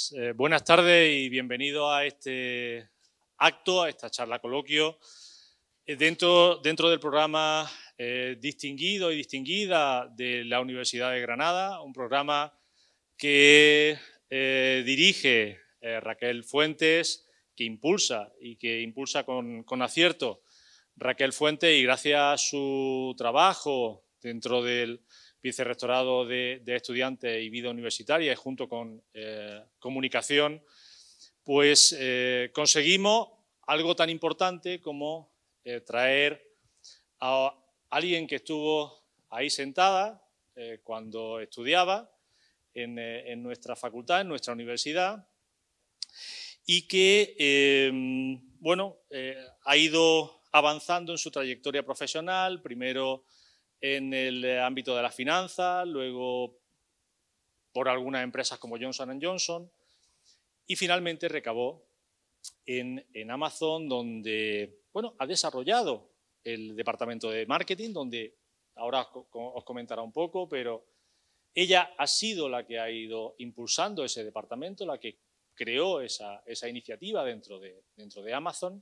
Pues buenas tardes y bienvenido a este acto, a esta charla coloquio, dentro del programa distinguido y distinguida de la Universidad de Granada, un programa que dirige Raquel Fuentes, que impulsa con acierto Raquel Fuentes, y gracias a su trabajo dentro del Vicerrectorado de Estudiantes y Vida Universitaria y junto con Comunicación, pues conseguimos algo tan importante como traer a alguien que estuvo ahí sentada cuando estudiaba en nuestra facultad, en nuestra universidad, y que ha ido avanzando en su trayectoria profesional, primero en el ámbito de las finanzas, luego por algunas empresas como Johnson & Johnson, y finalmente recabó en Amazon, donde ha desarrollado el departamento de marketing, donde ahora os comentará un poco, pero ella ha sido la que ha ido impulsando ese departamento, la que creó esa iniciativa dentro de Amazon.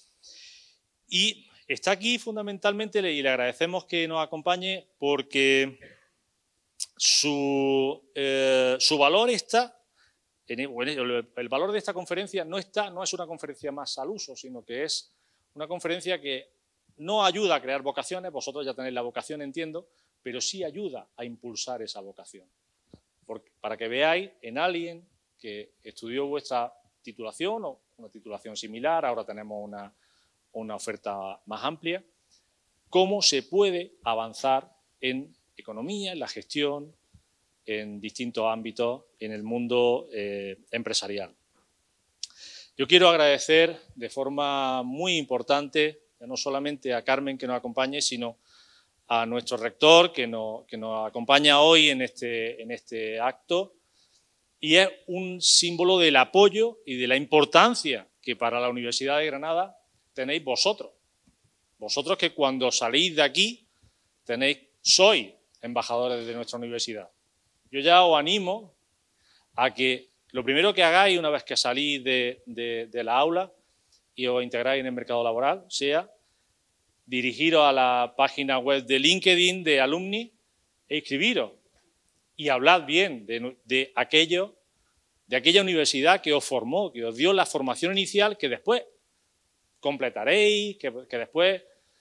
Y está aquí fundamentalmente, y le agradecemos que nos acompañe, porque su valor está, el valor de esta conferencia no es una conferencia más al uso, sino que es una conferencia que no ayuda a crear vocaciones, vosotros ya tenéis la vocación, entiendo, pero sí ayuda a impulsar esa vocación. Para que veáis en alguien que estudió vuestra titulación o una titulación similar, ahora tenemos una oferta más amplia, cómo se puede avanzar en economía, en la gestión, en distintos ámbitos, en el mundo empresarial. Yo quiero agradecer de forma muy importante, no solamente a Carmen que nos acompañe, sino a nuestro rector que nos acompaña hoy en este acto, y es un símbolo del apoyo y de la importancia que para la Universidad de Granada tenéis vosotros. Vosotros que cuando salís de aquí sois embajadores de nuestra universidad. Yo ya os animo a que lo primero que hagáis una vez que salís de la aula y os integráis en el mercado laboral sea dirigiros a la página web de LinkedIn de Alumni e inscribiros y hablad bien de aquella universidad que os formó, que os dio la formación inicial que después completaréis, que después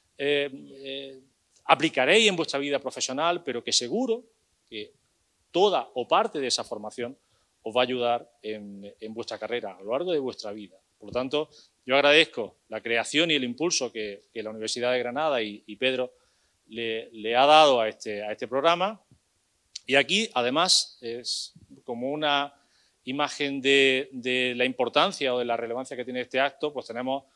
aplicaréis en vuestra vida profesional, pero que seguro que toda o parte de esa formación os va a ayudar en vuestra carrera, a lo largo de vuestra vida. Por lo tanto, yo agradezco la creación y el impulso que la Universidad de Granada y Pedro le ha dado a este programa. Y aquí, además, es como una imagen de la importancia o de la relevancia que tiene este acto, pues tenemos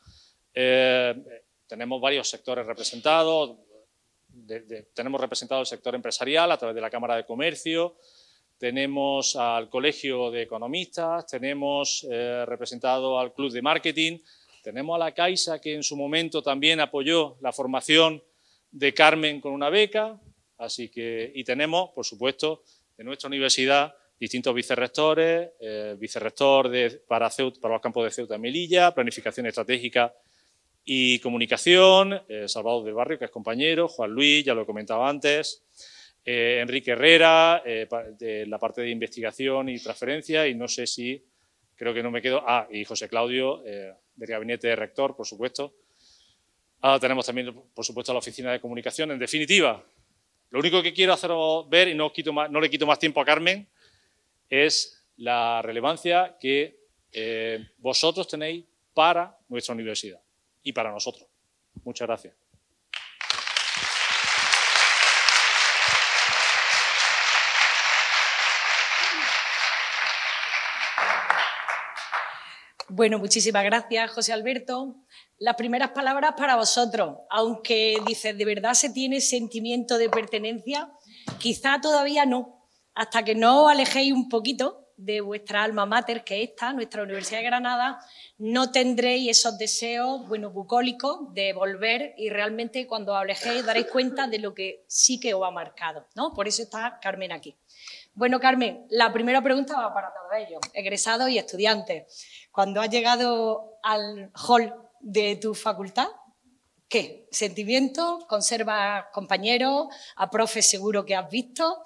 varios sectores representados. Tenemos representado el sector empresarial a través de la Cámara de Comercio, tenemos al Colegio de Economistas, tenemos representado al Club de Marketing, tenemos a la Caixa, que en su momento también apoyó la formación de Carmen con una beca, y tenemos, por supuesto, de nuestra universidad distintos vicerrectores, vicerrector para los campos de Ceuta y Melilla, planificación estratégica y comunicación, Salvador del Barrio, que es compañero, Juan Luis, ya lo he comentado antes, Enrique Herrera, de la parte de investigación y transferencia, y no sé si, creo que no me quedo, y José Claudio, del gabinete de rector, por supuesto. Tenemos también, por supuesto, la oficina de comunicación. En definitiva, lo único que quiero haceros ver, y no le quito más tiempo a Carmen, es la relevancia que vosotros tenéis para nuestra universidad y para nosotros. Muchas gracias. Bueno, muchísimas gracias, José Alberto. Las primeras palabras para vosotros. Aunque dices, ¿de verdad se tiene sentimiento de pertenencia? Quizá todavía no. Hasta que no os alejéis un poquito de vuestra alma mater, que es esta, nuestra Universidad de Granada, no tendréis esos deseos, bucólicos de volver, y realmente cuando os alejéis daréis cuenta de lo que sí que os ha marcado, ¿no? Por eso está Carmen aquí. Bueno, Carmen, la primera pregunta va para todos ellos, egresados y estudiantes. Cuando has llegado al hall de tu facultad, ¿qué? ¿Sentimientos? ¿Conservas compañeros? ¿A profes seguro que has visto?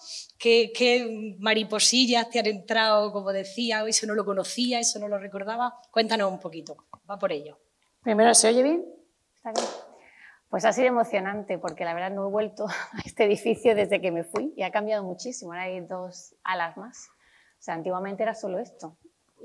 ¿Qué mariposillas te han entrado, como decía, eso no lo conocía, eso no lo recordaba? Cuéntanos un poquito, va por ello. Primero, ¿se oye bien? ¿Está bien? Pues ha sido emocionante porque la verdad no he vuelto a este edificio desde que me fui y ha cambiado muchísimo. Ahora hay 2 alas más. O sea, antiguamente era solo esto.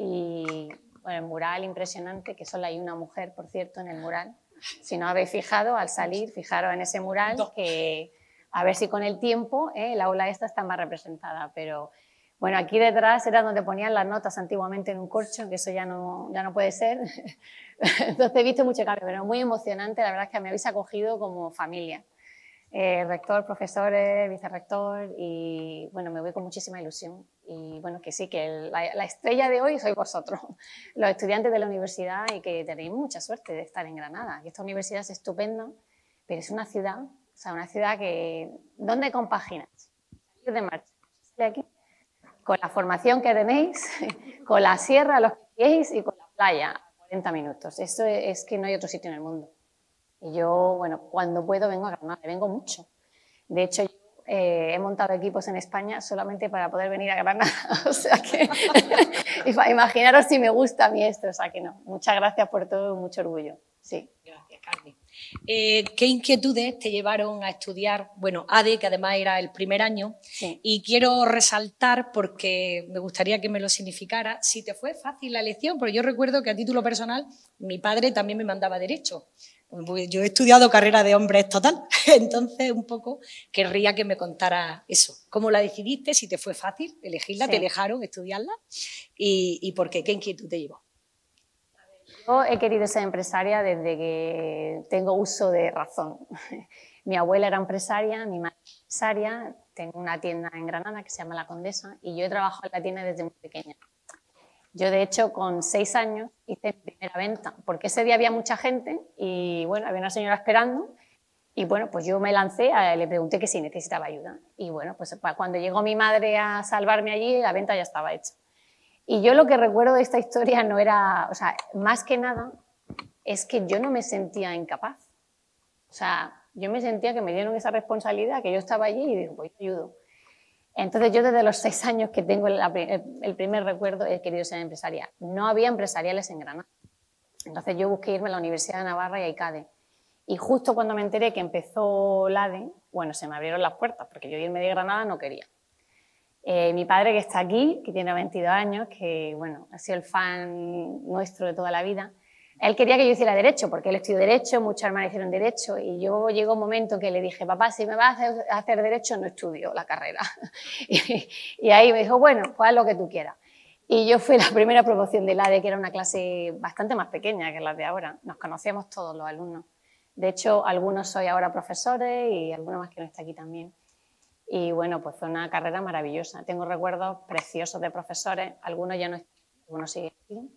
Y bueno, el mural impresionante, que solo hay una mujer, por cierto, en el mural. Si no habéis fijado, al salir, fijaros en ese mural, que a ver si con el tiempo el aula esta está más representada. Pero bueno, aquí detrás era donde ponían las notas antiguamente en un corcho, que eso ya no puede ser. Entonces he visto mucho cambio, pero muy emocionante. La verdad es que me habéis acogido como familia. Rector, profesores, vicerrector, y bueno, me voy con muchísima ilusión. Y bueno, que sí, que la estrella de hoy sois vosotros, los estudiantes de la universidad, y que tenéis mucha suerte de estar en Granada. Que esta universidad es estupenda, pero es una ciudad, o sea, una ciudad que, ¿dónde compaginas? Salir de marcha, de aquí, con la formación que tenéis, con la sierra a los pies y con la playa a 40 minutos. Eso es que no hay otro sitio en el mundo. Y yo, bueno, cuando puedo vengo a Granada, vengo mucho. De hecho, yo he montado equipos en España solamente para poder venir a Granada. O sea que, imaginaros si me gusta a mí esto. O sea que no, muchas gracias por todo, mucho orgullo. Sí. Gracias, Carmen. ¿Qué inquietudes te llevaron a estudiar, bueno, ADE, que además era el primer año? Sí. Y quiero resaltar, porque me gustaría que me lo significara, si te fue fácil la elección, porque yo recuerdo que a título personal mi padre también me mandaba Derecho. Yo he estudiado carrera de hombres total, entonces un poco querría que me contara eso. ¿Cómo la decidiste? Si te fue fácil elegirla, sí. ¿Te dejaron estudiarla? ¿Y por qué? ¿Qué inquietud te llevó? Yo he querido ser empresaria desde que tengo uso de razón. Mi abuela era empresaria, mi madre era empresaria, tengo una tienda en Granada que se llama La Condesa y yo he trabajado en la tienda desde muy pequeña. Yo, de hecho, con 6 años hice mi primera venta, porque ese día había mucha gente y, bueno, había una señora esperando y, bueno, pues yo me lancé, le pregunté que si necesitaba ayuda. Y, bueno, pues cuando llegó mi madre a salvarme allí, la venta ya estaba hecha. Y yo lo que recuerdo de esta historia no era, o sea, más que nada, es que yo no me sentía incapaz. O sea, yo me sentía que me dieron esa responsabilidad, que yo estaba allí y digo, pues yo ayudo. Entonces yo desde los 6 años que tengo el primer recuerdo he querido ser empresaria. No había empresariales en Granada. Entonces yo busqué irme a la Universidad de Navarra y a ICADE. Y justo cuando me enteré que empezó la ADE, bueno, se me abrieron las puertas, porque yo irme de Granada no quería. Mi padre, que está aquí, que tiene 22 años, que bueno, ha sido el fan nuestro de toda la vida, él quería que yo hiciera Derecho, porque él estudió Derecho, muchas hermanas hicieron Derecho, y yo llegó un momento que le dije, papá, si me vas a hacer Derecho, no estudio la carrera. Y ahí me dijo, bueno, pues haz lo que tú quieras. Y yo fui la primera promoción del ADE, que era una clase bastante más pequeña que la de ahora. Nos conocíamos todos los alumnos. De hecho, algunos soy ahora profesores y alguno más que no está aquí también. Y bueno, pues fue una carrera maravillosa. Tengo recuerdos preciosos de profesores, algunos ya no están, algunos siguen aquí.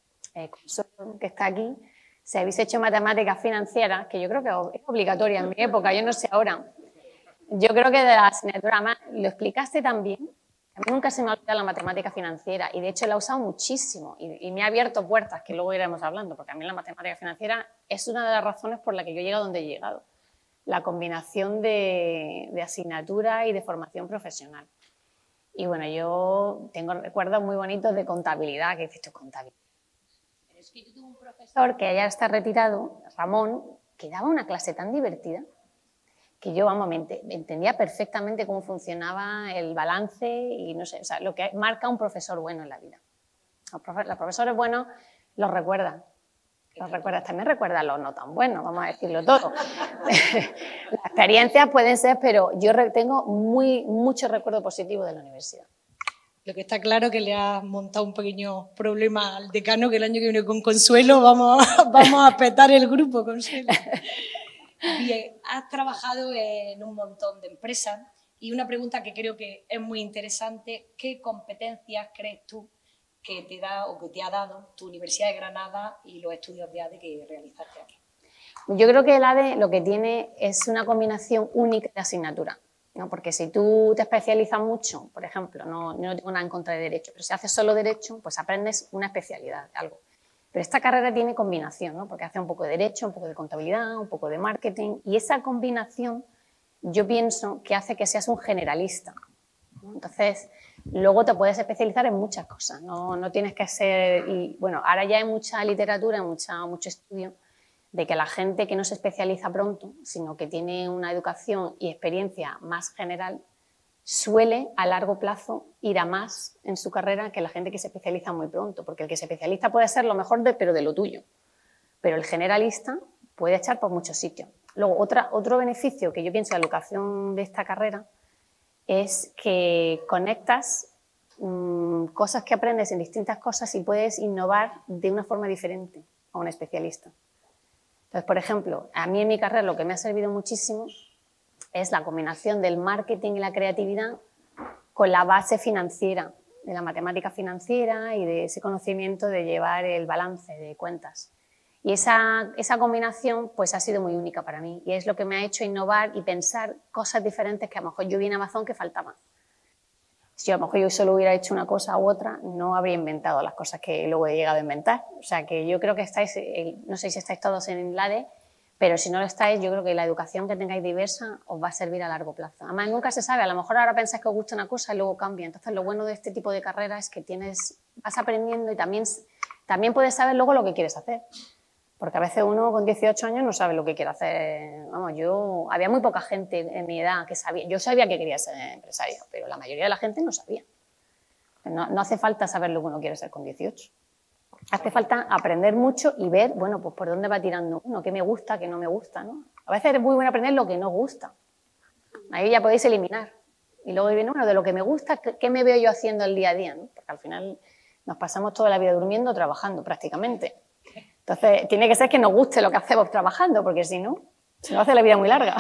Que está aquí, si habéis hecho matemáticas financieras, que yo creo que es obligatoria en mi época, yo no sé ahora. Yo creo que de la asignatura más, lo explicaste tan bien, a mí nunca se me ha olvidado la matemática financiera y de hecho la he usado muchísimo y me ha abierto puertas que luego iremos hablando, porque a mí la matemática financiera es una de las razones por las que yo he llegado donde he llegado. La combinación de asignatura y de formación profesional. Y bueno, yo tengo recuerdos muy bonitos de contabilidad, que dices tú, contabilidad. Es que yo tuve un profesor que ya está retirado, Ramón, que daba una clase tan divertida que yo, vamos, me entendía perfectamente cómo funcionaba el balance y no sé, o sea, lo que marca un profesor bueno en la vida. Los profesores buenos los recuerdan. Los recuerdas, también recuerdas los no tan buenos, vamos a decirlo todo. Las experiencias pueden ser, pero yo tengo mucho recuerdo positivo de la universidad. Lo que está claro es que le has montado un pequeño problema al decano, que el año que viene con Consuelo vamos a petar el grupo, Consuelo. Bien, has trabajado en un montón de empresas y una pregunta que creo que es muy interesante, ¿qué competencias crees tú que te da o que te ha dado tu Universidad de Granada y los estudios de ADE que realizaste aquí? Yo creo que el ADE lo que tiene es una combinación única de asignaturas. ¿no? Porque si tú te especializas mucho, por ejemplo, no tengo nada en contra de Derecho, pero si haces solo Derecho, pues aprendes una especialidad de algo. Pero esta carrera tiene combinación, ¿no? Porque hace un poco de Derecho, un poco de contabilidad, un poco de marketing, y esa combinación yo pienso que hace que seas un generalista, ¿no? Entonces, luego te puedes especializar en muchas cosas, no tienes que ser... Y bueno, ahora ya hay mucha literatura, mucho estudio de que la gente que no se especializa pronto, sino que tiene una educación y experiencia más general, suele a largo plazo ir a más en su carrera que la gente que se especializa muy pronto, porque el que se especializa puede ser lo mejor pero de lo tuyo, pero el generalista puede echar por muchos sitios. Luego, otro beneficio que yo pienso de la educación de esta carrera es que conectas cosas que aprendes en distintas cosas y puedes innovar de una forma diferente a un especialista. Entonces, por ejemplo, a mí en mi carrera lo que me ha servido muchísimo es la combinación del marketing y la creatividad con la base financiera, de la matemática financiera y de ese conocimiento de llevar el balance de cuentas. Y esa combinación pues ha sido muy única para mí y es lo que me ha hecho innovar y pensar cosas diferentes que a lo mejor yo vi en Amazon que faltaban. Si a lo mejor yo solo hubiera hecho una cosa u otra, no habría inventado las cosas que luego he llegado a inventar. O sea que yo creo que estáis, no sé si estáis todos en LADE, pero si no lo estáis, yo creo que la educación que tengáis diversa os va a servir a largo plazo. Además, nunca se sabe, a lo mejor ahora pensáis que os gusta una cosa y luego cambia. Entonces, lo bueno de este tipo de carrera es que vas aprendiendo y también puedes saber luego lo que quieres hacer. Porque a veces uno con 18 años no sabe lo que quiere hacer. Vamos, había muy poca gente en mi edad que sabía. Yo sabía que quería ser empresaria, pero la mayoría de la gente no sabía. No hace falta saber lo que uno quiere ser con 18. Hace falta aprender mucho y ver, bueno, pues por dónde va tirando uno, qué me gusta, qué no me gusta, ¿no? A veces es muy bueno aprender lo que no gusta. Ahí ya podéis eliminar. Y luego viene, bueno, de lo que me gusta, ¿qué me veo yo haciendo el día a día, ¿no? Porque al final nos pasamos toda la vida durmiendo o trabajando prácticamente. Entonces, tiene que ser que nos guste lo que hacemos trabajando, porque si no, se nos hace la vida muy larga.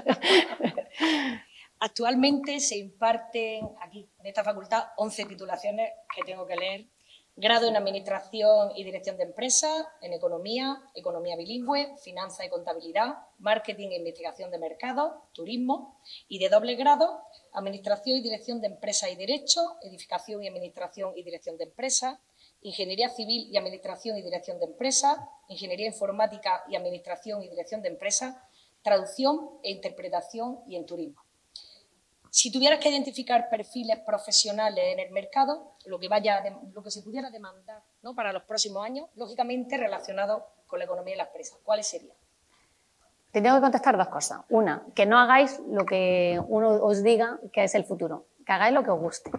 Actualmente se imparten aquí, en esta facultad, 11 titulaciones que tengo que leer. Grado en Administración y Dirección de Empresas, en Economía, Economía Bilingüe, Finanzas y Contabilidad, Marketing e Investigación de Mercados, Turismo, y de doble grado, Administración y Dirección de Empresas y Derecho, Edificación y Administración y Dirección de Empresas, Ingeniería Civil y Administración y Dirección de Empresas, Ingeniería Informática y Administración y Dirección de Empresas, Traducción e Interpretación y en Turismo. Si tuvieras que identificar perfiles profesionales en el mercado, lo que se pudiera demandar, ¿no?, para los próximos años, lógicamente relacionados con la economía y la empresa, ¿cuáles serían? Te tengo que contestar dos cosas. Una, que no hagáis lo que uno os diga que es el futuro, que hagáis lo que os guste.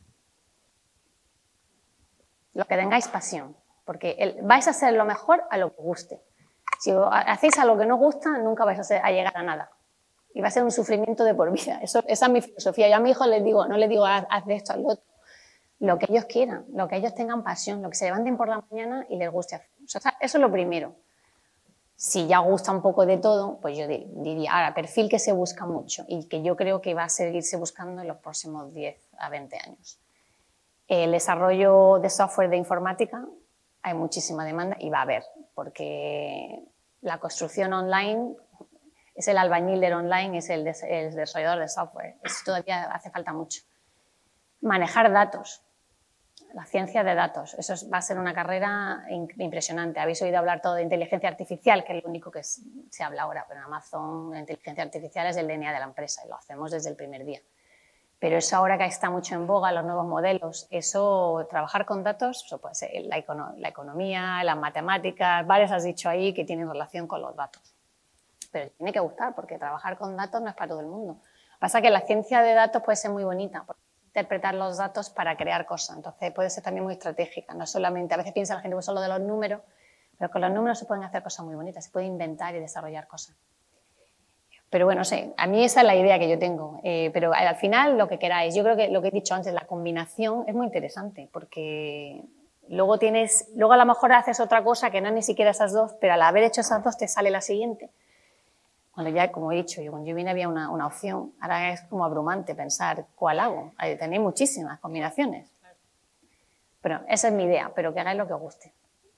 Lo que tengáis pasión, porque vais a hacer lo mejor a lo que os guste. Si hacéis a lo que no os gusta, nunca vais a llegar a nada. Y va a ser un sufrimiento de por vida. Esa es mi filosofía. Yo a mi hijo no les digo haz de esto, haz lo otro. Lo que ellos quieran, lo que ellos tengan pasión, lo que se levanten por la mañana y les guste hacer. O sea, eso es lo primero. Si ya gusta un poco de todo, pues yo diría, ahora, perfil que se busca mucho y que yo creo que va a seguirse buscando en los próximos 10 a 20 años. El desarrollo de software de informática, hay muchísima demanda y va a haber, porque la construcción online es el albañil del online, es el desarrollador de software. Eso todavía hace falta mucho. Manejar datos, la ciencia de datos, eso va a ser una carrera impresionante. Habéis oído hablar todo de inteligencia artificial, que es lo único que se habla ahora, pero en Amazon la inteligencia artificial es el DNA de la empresa y lo hacemos desde el primer día. Pero eso ahora que está mucho en boga, los nuevos modelos, eso, trabajar con datos, eso puede ser la economía, las matemáticas, varios has dicho ahí que tienen relación con los datos. Pero tiene que gustar, porque trabajar con datos no es para todo el mundo. Lo que pasa es que la ciencia de datos puede ser muy bonita, porque interpretar los datos para crear cosas, entonces puede ser también muy estratégica, no solamente, a veces piensa la gente pues solo de los números, pero con los números se pueden hacer cosas muy bonitas, se puede inventar y desarrollar cosas. Pero bueno, no sé, a mí esa es la idea que yo tengo, pero al final lo que queráis, yo creo que lo que he dicho antes, la combinación es muy interesante, porque luego a lo mejor haces otra cosa que no es ni siquiera esas dos, pero al haber hecho esas dos te sale la siguiente. Cuando ya, como he dicho, cuando yo vine había una opción, ahora es como abrumante pensar cuál hago, tenéis muchísimas combinaciones. Pero esa es mi idea, pero que hagáis lo que os guste.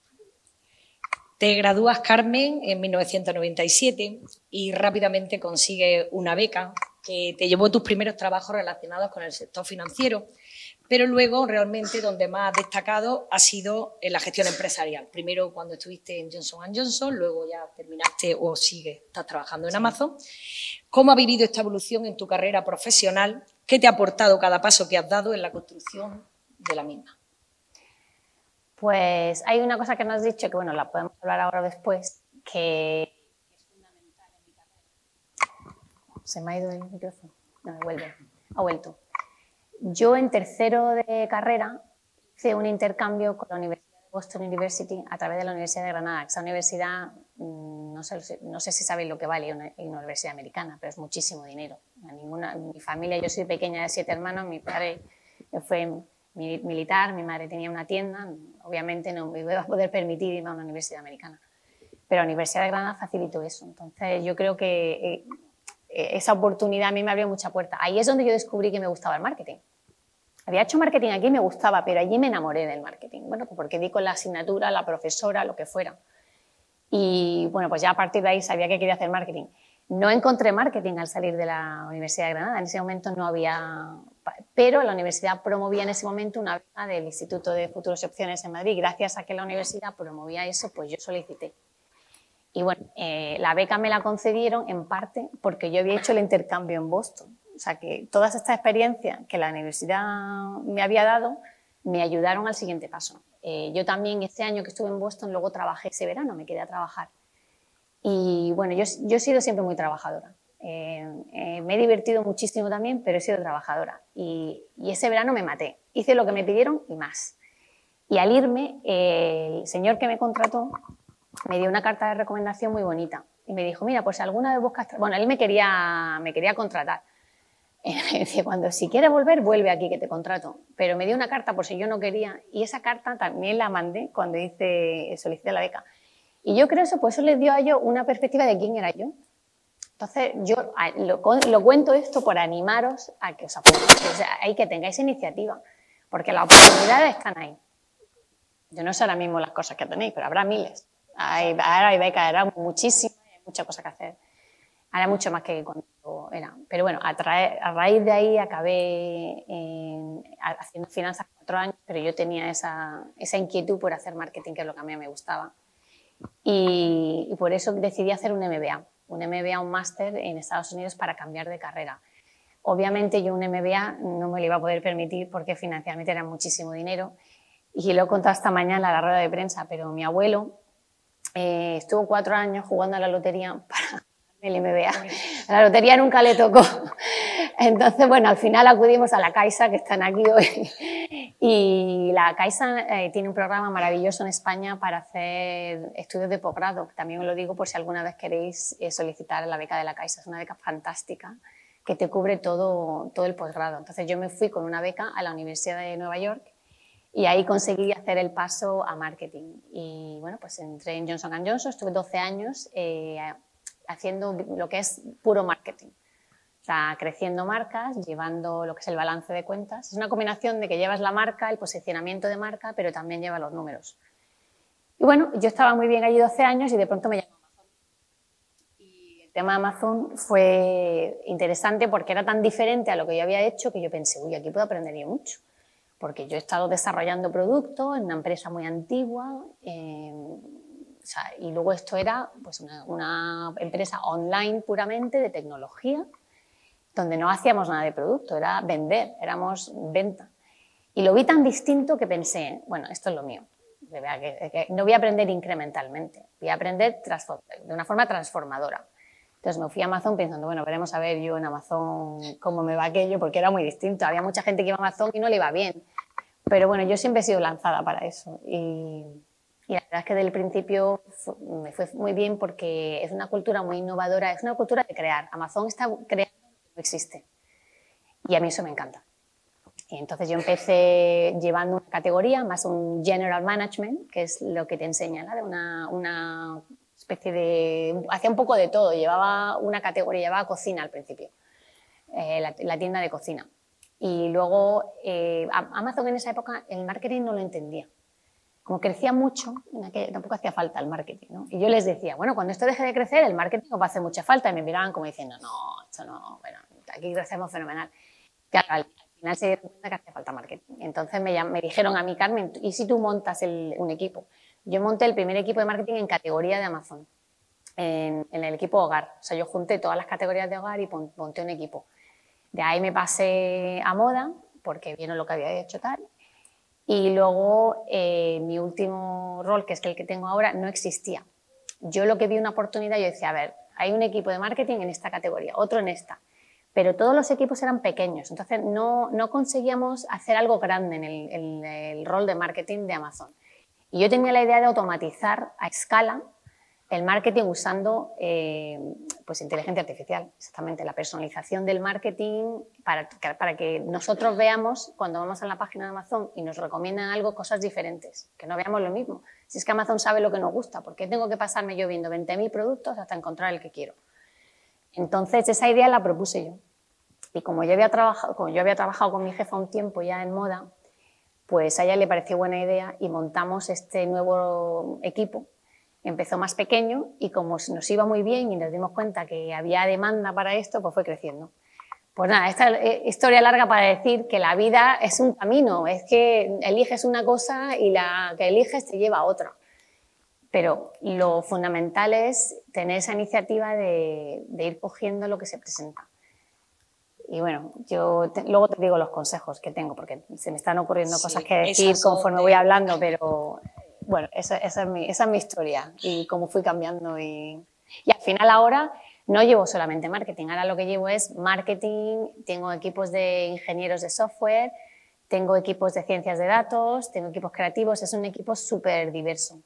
Te gradúas, Carmen, en 1997 y rápidamente consigues una beca que te llevó tus primeros trabajos relacionados con el sector financiero, pero luego realmente donde más has destacado ha sido en la gestión empresarial. Primero cuando estuviste en Johnson & Johnson, luego ya terminaste o estás trabajando en Amazon. ¿Cómo ha vivido esta evolución en tu carrera profesional? ¿Qué te ha aportado cada paso que has dado en la construcción de la misma? Pues hay una cosa que nos has dicho, que bueno, la podemos hablar ahora o después, que es fundamental en mi carrera. ¿Se me ha ido el micrófono? No, ha vuelto. Yo en tercero de carrera hice un intercambio con la Universidad de Boston University a través de la Universidad de Granada. Esa universidad, no sé si sabéis lo que vale una universidad americana, pero es muchísimo dinero. Mi familia, yo soy pequeña de 7 hermanos, mi padre fue militar, mi madre tenía una tienda, obviamente no me iba a poder permitir irme a una universidad americana. Pero la Universidad de Granada facilitó eso. Entonces yo creo que esa oportunidad a mí me abrió mucha puerta. Ahí es donde yo descubrí que me gustaba el marketing. Había hecho marketing aquí y me gustaba, pero allí me enamoré del marketing. Bueno, pues porque di con la asignatura, la profesora, lo que fuera. Y bueno, pues ya a partir de ahí sabía que quería hacer marketing. No encontré marketing al salir de la Universidad de Granada. En ese momento no había... Pero la universidad promovía en ese momento una beca del Instituto de Futuros y Opciones en Madrid. Gracias a que la universidad promovía eso, pues yo solicité. Y bueno, la beca me la concedieron en parte porque yo había hecho el intercambio en Boston. O sea que todas estas experiencias que la universidad me había dado me ayudaron al siguiente paso. Yo también ese año que estuve en Boston, luego trabajé ese verano, me quedé a trabajar. Y bueno, yo he sido siempre muy trabajadora. Me he divertido muchísimo también, pero he sido trabajadora. Y ese verano me maté. Hice lo que me pidieron y más. Y al irme, el señor que me contrató me dio una carta de recomendación muy bonita. Y me dijo, mira, pues si alguna vez buscas... Bueno, él me quería contratar. Me decía, si quieres volver, vuelve aquí que te contrato. Pero me dio una carta por si yo no quería. Y esa carta también la mandé cuando solicité la beca. Y yo creo eso, pues eso les dio a ellos una perspectiva de quién era yo. Entonces, yo lo cuento esto por animaros a que os apuntéis. O sea, hay que tengáis iniciativa, porque las oportunidades están ahí. Yo no sé ahora mismo las cosas que tenéis, pero habrá miles. Ahora hay becas, habrá muchísimas, hay muchas cosas que hacer. Ahora mucho más que cuando era. Pero bueno, a raíz de ahí acabé haciendo finanzas 4 años, pero yo tenía esa inquietud por hacer marketing, que es lo que a mí me gustaba. Y por eso decidí hacer un MBA, un máster en Estados Unidos para cambiar de carrera. Obviamente yo un MBA no me lo iba a poder permitir porque financieramente era muchísimo dinero. Y lo he contado esta mañana en la rueda de prensa, pero mi abuelo estuvo 4 años jugando a la lotería para el MBA. A la lotería nunca le tocó. Entonces, bueno, al final acudimos a la Caixa, que están aquí hoy. Y la Caixa tiene un programa maravilloso en España para hacer estudios de posgrado. También os lo digo por si alguna vez queréis solicitar la beca de la Caixa. Es una beca fantástica que te cubre todo el posgrado. Entonces, yo me fui con una beca a la Universidad de Nueva York y ahí conseguí hacer el paso a marketing. Y bueno, pues entré en Johnson & Johnson, estuve 12 años haciendo lo que es puro marketing. O sea, creciendo marcas, llevando lo que es el balance de cuentas. Es una combinación de que llevas la marca, el posicionamiento de marca, pero también lleva los números. Y bueno, yo estaba muy bien allí 12 años y de pronto me llamó Amazon. Y el tema de Amazon fue interesante porque era tan diferente a lo que yo había hecho que yo pensé, uy, aquí puedo aprender yo mucho. Porque yo he estado desarrollando productos en una empresa muy antigua, y luego esto era pues, una empresa online puramente de tecnología, donde no hacíamos nada de producto, era vender, éramos venta. Y lo vi tan distinto que pensé, bueno, esto es lo mío. No voy a aprender incrementalmente, voy a aprender de una forma transformadora. Entonces me fui a Amazon pensando, bueno, veremos a ver yo en Amazon cómo me va aquello, porque era muy distinto. Había mucha gente que iba a Amazon y no le iba bien. Pero bueno, yo siempre he sido lanzada para eso. Y la verdad es que desde el principio me fue muy bien porque es una cultura muy innovadora, es una cultura de crear. Amazon está creando lo que no existe. Y a mí eso me encanta. Y entonces yo empecé llevando una categoría, más un general management, que es lo que te enseña, ¿no? De una especie de... Hacía un poco de todo, llevaba una categoría, llevaba cocina al principio, la tienda de cocina. Y luego Amazon en esa época el marketing no lo entendía. Como crecía mucho, tampoco hacía falta el marketing, ¿no? Y yo les decía, bueno, cuando esto deje de crecer, el marketing os va a hacer mucha falta. Y me miraban como diciendo, no, esto no, bueno, aquí crecemos fenomenal. Claro, al final se dieron cuenta que hacía falta marketing. Entonces me dijeron a mí, Carmen, ¿y si tú montas un equipo? Yo monté el primer equipo de marketing en categoría de Amazon, en el equipo hogar. O sea, yo junté todas las categorías de hogar y monté un equipo. De ahí me pasé a moda, porque vieron lo que había hecho tal. Y luego mi último rol, que es el que tengo ahora, no existía. Yo lo que vi una oportunidad, yo decía, a ver, hay un equipo de marketing en esta categoría, otro en esta. Pero todos los equipos eran pequeños, entonces no conseguíamos hacer algo grande en el rol de marketing de Amazon. Y yo tenía la idea de automatizar a escala el marketing usando pues inteligencia artificial, exactamente, la personalización del marketing para que nosotros veamos cuando vamos a la página de Amazon y nos recomiendan algo, cosas diferentes, que no veamos lo mismo. Si es que Amazon sabe lo que nos gusta, ¿por qué tengo que pasarme yo viendo 20.000 productos hasta encontrar el que quiero? Entonces esa idea la propuse yo. Y como yo había trabajado con mi jefa un tiempo ya en moda, pues a ella le pareció buena idea y montamos este nuevo equipo. Empezó más pequeño y como nos iba muy bien y nos dimos cuenta que había demanda para esto, pues fue creciendo. Pues nada, esta historia larga para decir que la vida es un camino, es que eliges una cosa y la que eliges te lleva a otra. Pero lo fundamental es tener esa iniciativa de ir cogiendo lo que se presenta. Y bueno, yo luego te digo los consejos que tengo, porque se me están ocurriendo cosas que decir conforme voy hablando, pero bueno, esa es mi historia y cómo fui cambiando. Y al final ahora no llevo solamente marketing, ahora lo que llevo es marketing, tengo equipos de ingenieros de software, tengo equipos de ciencias de datos, tengo equipos creativos, es un equipo súper diverso.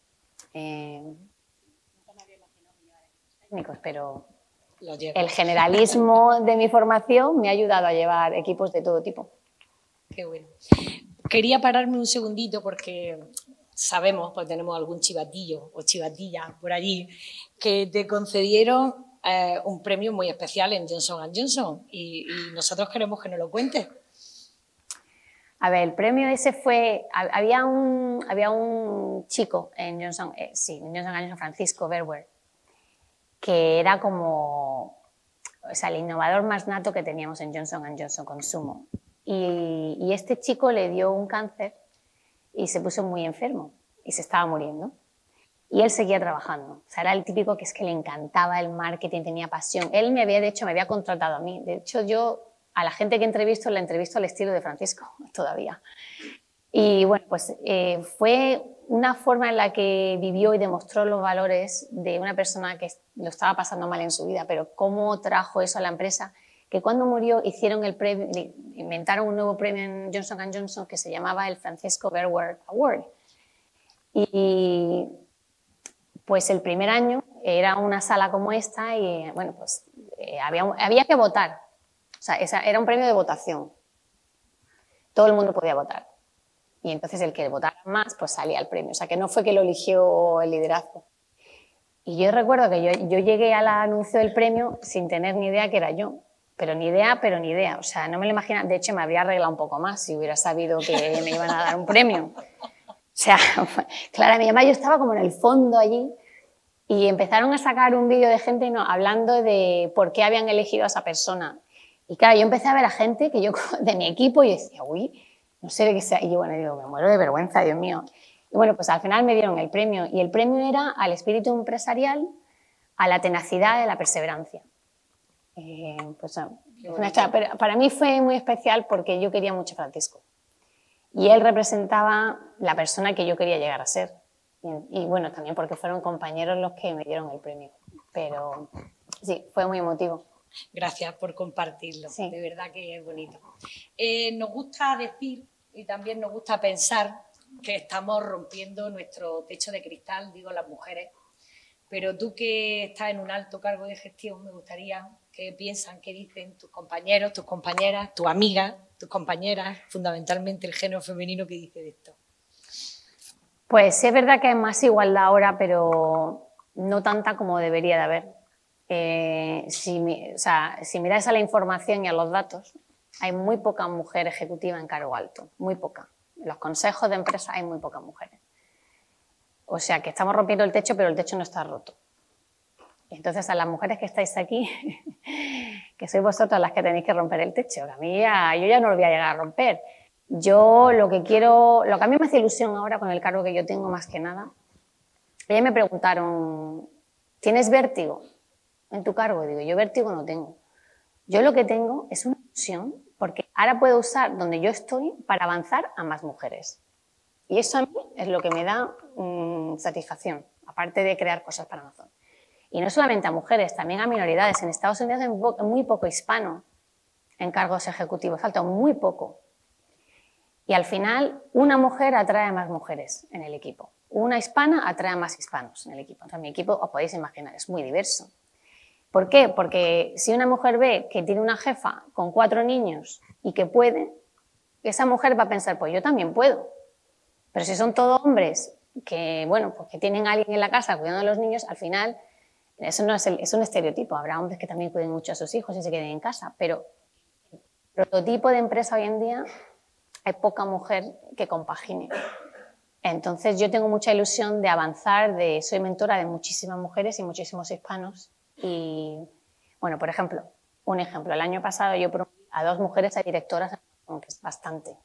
Técnicos, pero el generalismo de mi formación me ha ayudado a llevar equipos de todo tipo. Qué bueno. Quería pararme un segundito porque sabemos, pues tenemos algún chivatillo o chivatilla por allí, que te concedieron un premio muy especial en Johnson & Johnson y nosotros queremos que nos lo cuentes. A ver, el premio ese fue... Había un chico en Johnson & Johnson, Francisco Berwer, que era como el innovador más nato que teníamos en Johnson & Johnson Consumo. Y este chico le dio un cáncer y se puso muy enfermo y se estaba muriendo. Y él seguía trabajando. O sea, era el típico que es que le encantaba el marketing, tenía pasión. Él me había contratado a mí. De hecho, yo a la gente que entrevisto, la entrevisto al estilo de Francisco todavía. Y bueno, pues fue una forma en la que vivió y demostró los valores de una persona que lo estaba pasando mal en su vida, pero cómo trajo eso a la empresa, que cuando murió hicieron el premio, inventaron un nuevo premio en Johnson & Johnson que se llamaba el Francisco Berwer Award. Y pues el primer año era una sala como esta y bueno, pues había que votar. O sea, era un premio de votación. Todo el mundo podía votar. Y entonces el que votara más, pues salía el premio. O sea, que no fue que lo eligió el liderazgo. Y yo recuerdo que yo llegué al anuncio del premio sin tener ni idea que era yo. Pero ni idea. O sea, no me lo imaginaba. De hecho, me habría arreglado un poco más si hubiera sabido que me iban a dar un premio. O sea, claro, mi mamá, yo estaba como en el fondo allí y empezaron a sacar un vídeo de gente hablando de por qué habían elegido a esa persona. Y claro, yo empecé a ver a gente que yo de mi equipo y decía, uy, no sé de qué sea. Y yo, bueno, digo, me muero de vergüenza, Dios mío. Y bueno, pues al final me dieron el premio. Y el premio era al espíritu empresarial, a la tenacidad y a la perseverancia. Pues, para mí fue muy especial porque yo quería mucho a Francisco. Y él representaba la persona que yo quería llegar a ser. Y bueno, también porque fueron compañeros los que me dieron el premio. Pero sí, fue muy emotivo. Gracias por compartirlo, sí. De verdad que es bonito. Nos gusta decir y también nos gusta pensar que estamos rompiendo nuestro techo de cristal, digo las mujeres, pero tú que estás en un alto cargo de gestión, me gustaría que piensan, qué dicen tus compañeros, tus compañeras, tus amigas, tus compañeras, fundamentalmente el género femenino que dice de esto. Pues sí es verdad que hay más igualdad ahora, pero no tanta como debería de haber. Si miráis a la información y a los datos, hay muy poca mujer ejecutiva en cargo alto, muy poca. En los consejos de empresa hay muy pocas mujeres. O sea que estamos rompiendo el techo, pero el techo no está roto. Entonces a las mujeres que estáis aquí, que sois vosotras las que tenéis que romper el techo, que a mí yo ya no lo voy a llegar a romper. Yo lo que a mí me hace ilusión ahora con el cargo que yo tengo más que nada, ellas me preguntaron, ¿tienes vértigo en tu cargo? Y digo, yo vértigo no tengo. Yo lo que tengo es una ilusión porque ahora puedo usar donde yo estoy para avanzar a más mujeres. Y eso a mí es lo que me da satisfacción, aparte de crear cosas para Amazon. Y no solamente a mujeres, también a minoridades. En Estados Unidos hay muy poco hispano en cargos ejecutivos, falta muy poco. Y al final, una mujer atrae a más mujeres en el equipo. Una hispana atrae a más hispanos en el equipo. Entonces, mi equipo, os podéis imaginar, es muy diverso. ¿Por qué? Porque si una mujer ve que tiene una jefa con 4 niños y que puede, esa mujer va a pensar, pues yo también puedo. Pero si son todos hombres que, bueno, pues que tienen a alguien en la casa cuidando a los niños, al final, eso no es un estereotipo. Habrá hombres que también cuiden mucho a sus hijos y se queden en casa, pero el prototipo de empresa hoy en día hay poca mujer que compagine. Entonces yo tengo mucha ilusión de avanzar, soy mentora de muchísimas mujeres y muchísimos hispanos. Y, bueno, por ejemplo, el año pasado yo promoví a 2 mujeres a directoras, aunque es bastante,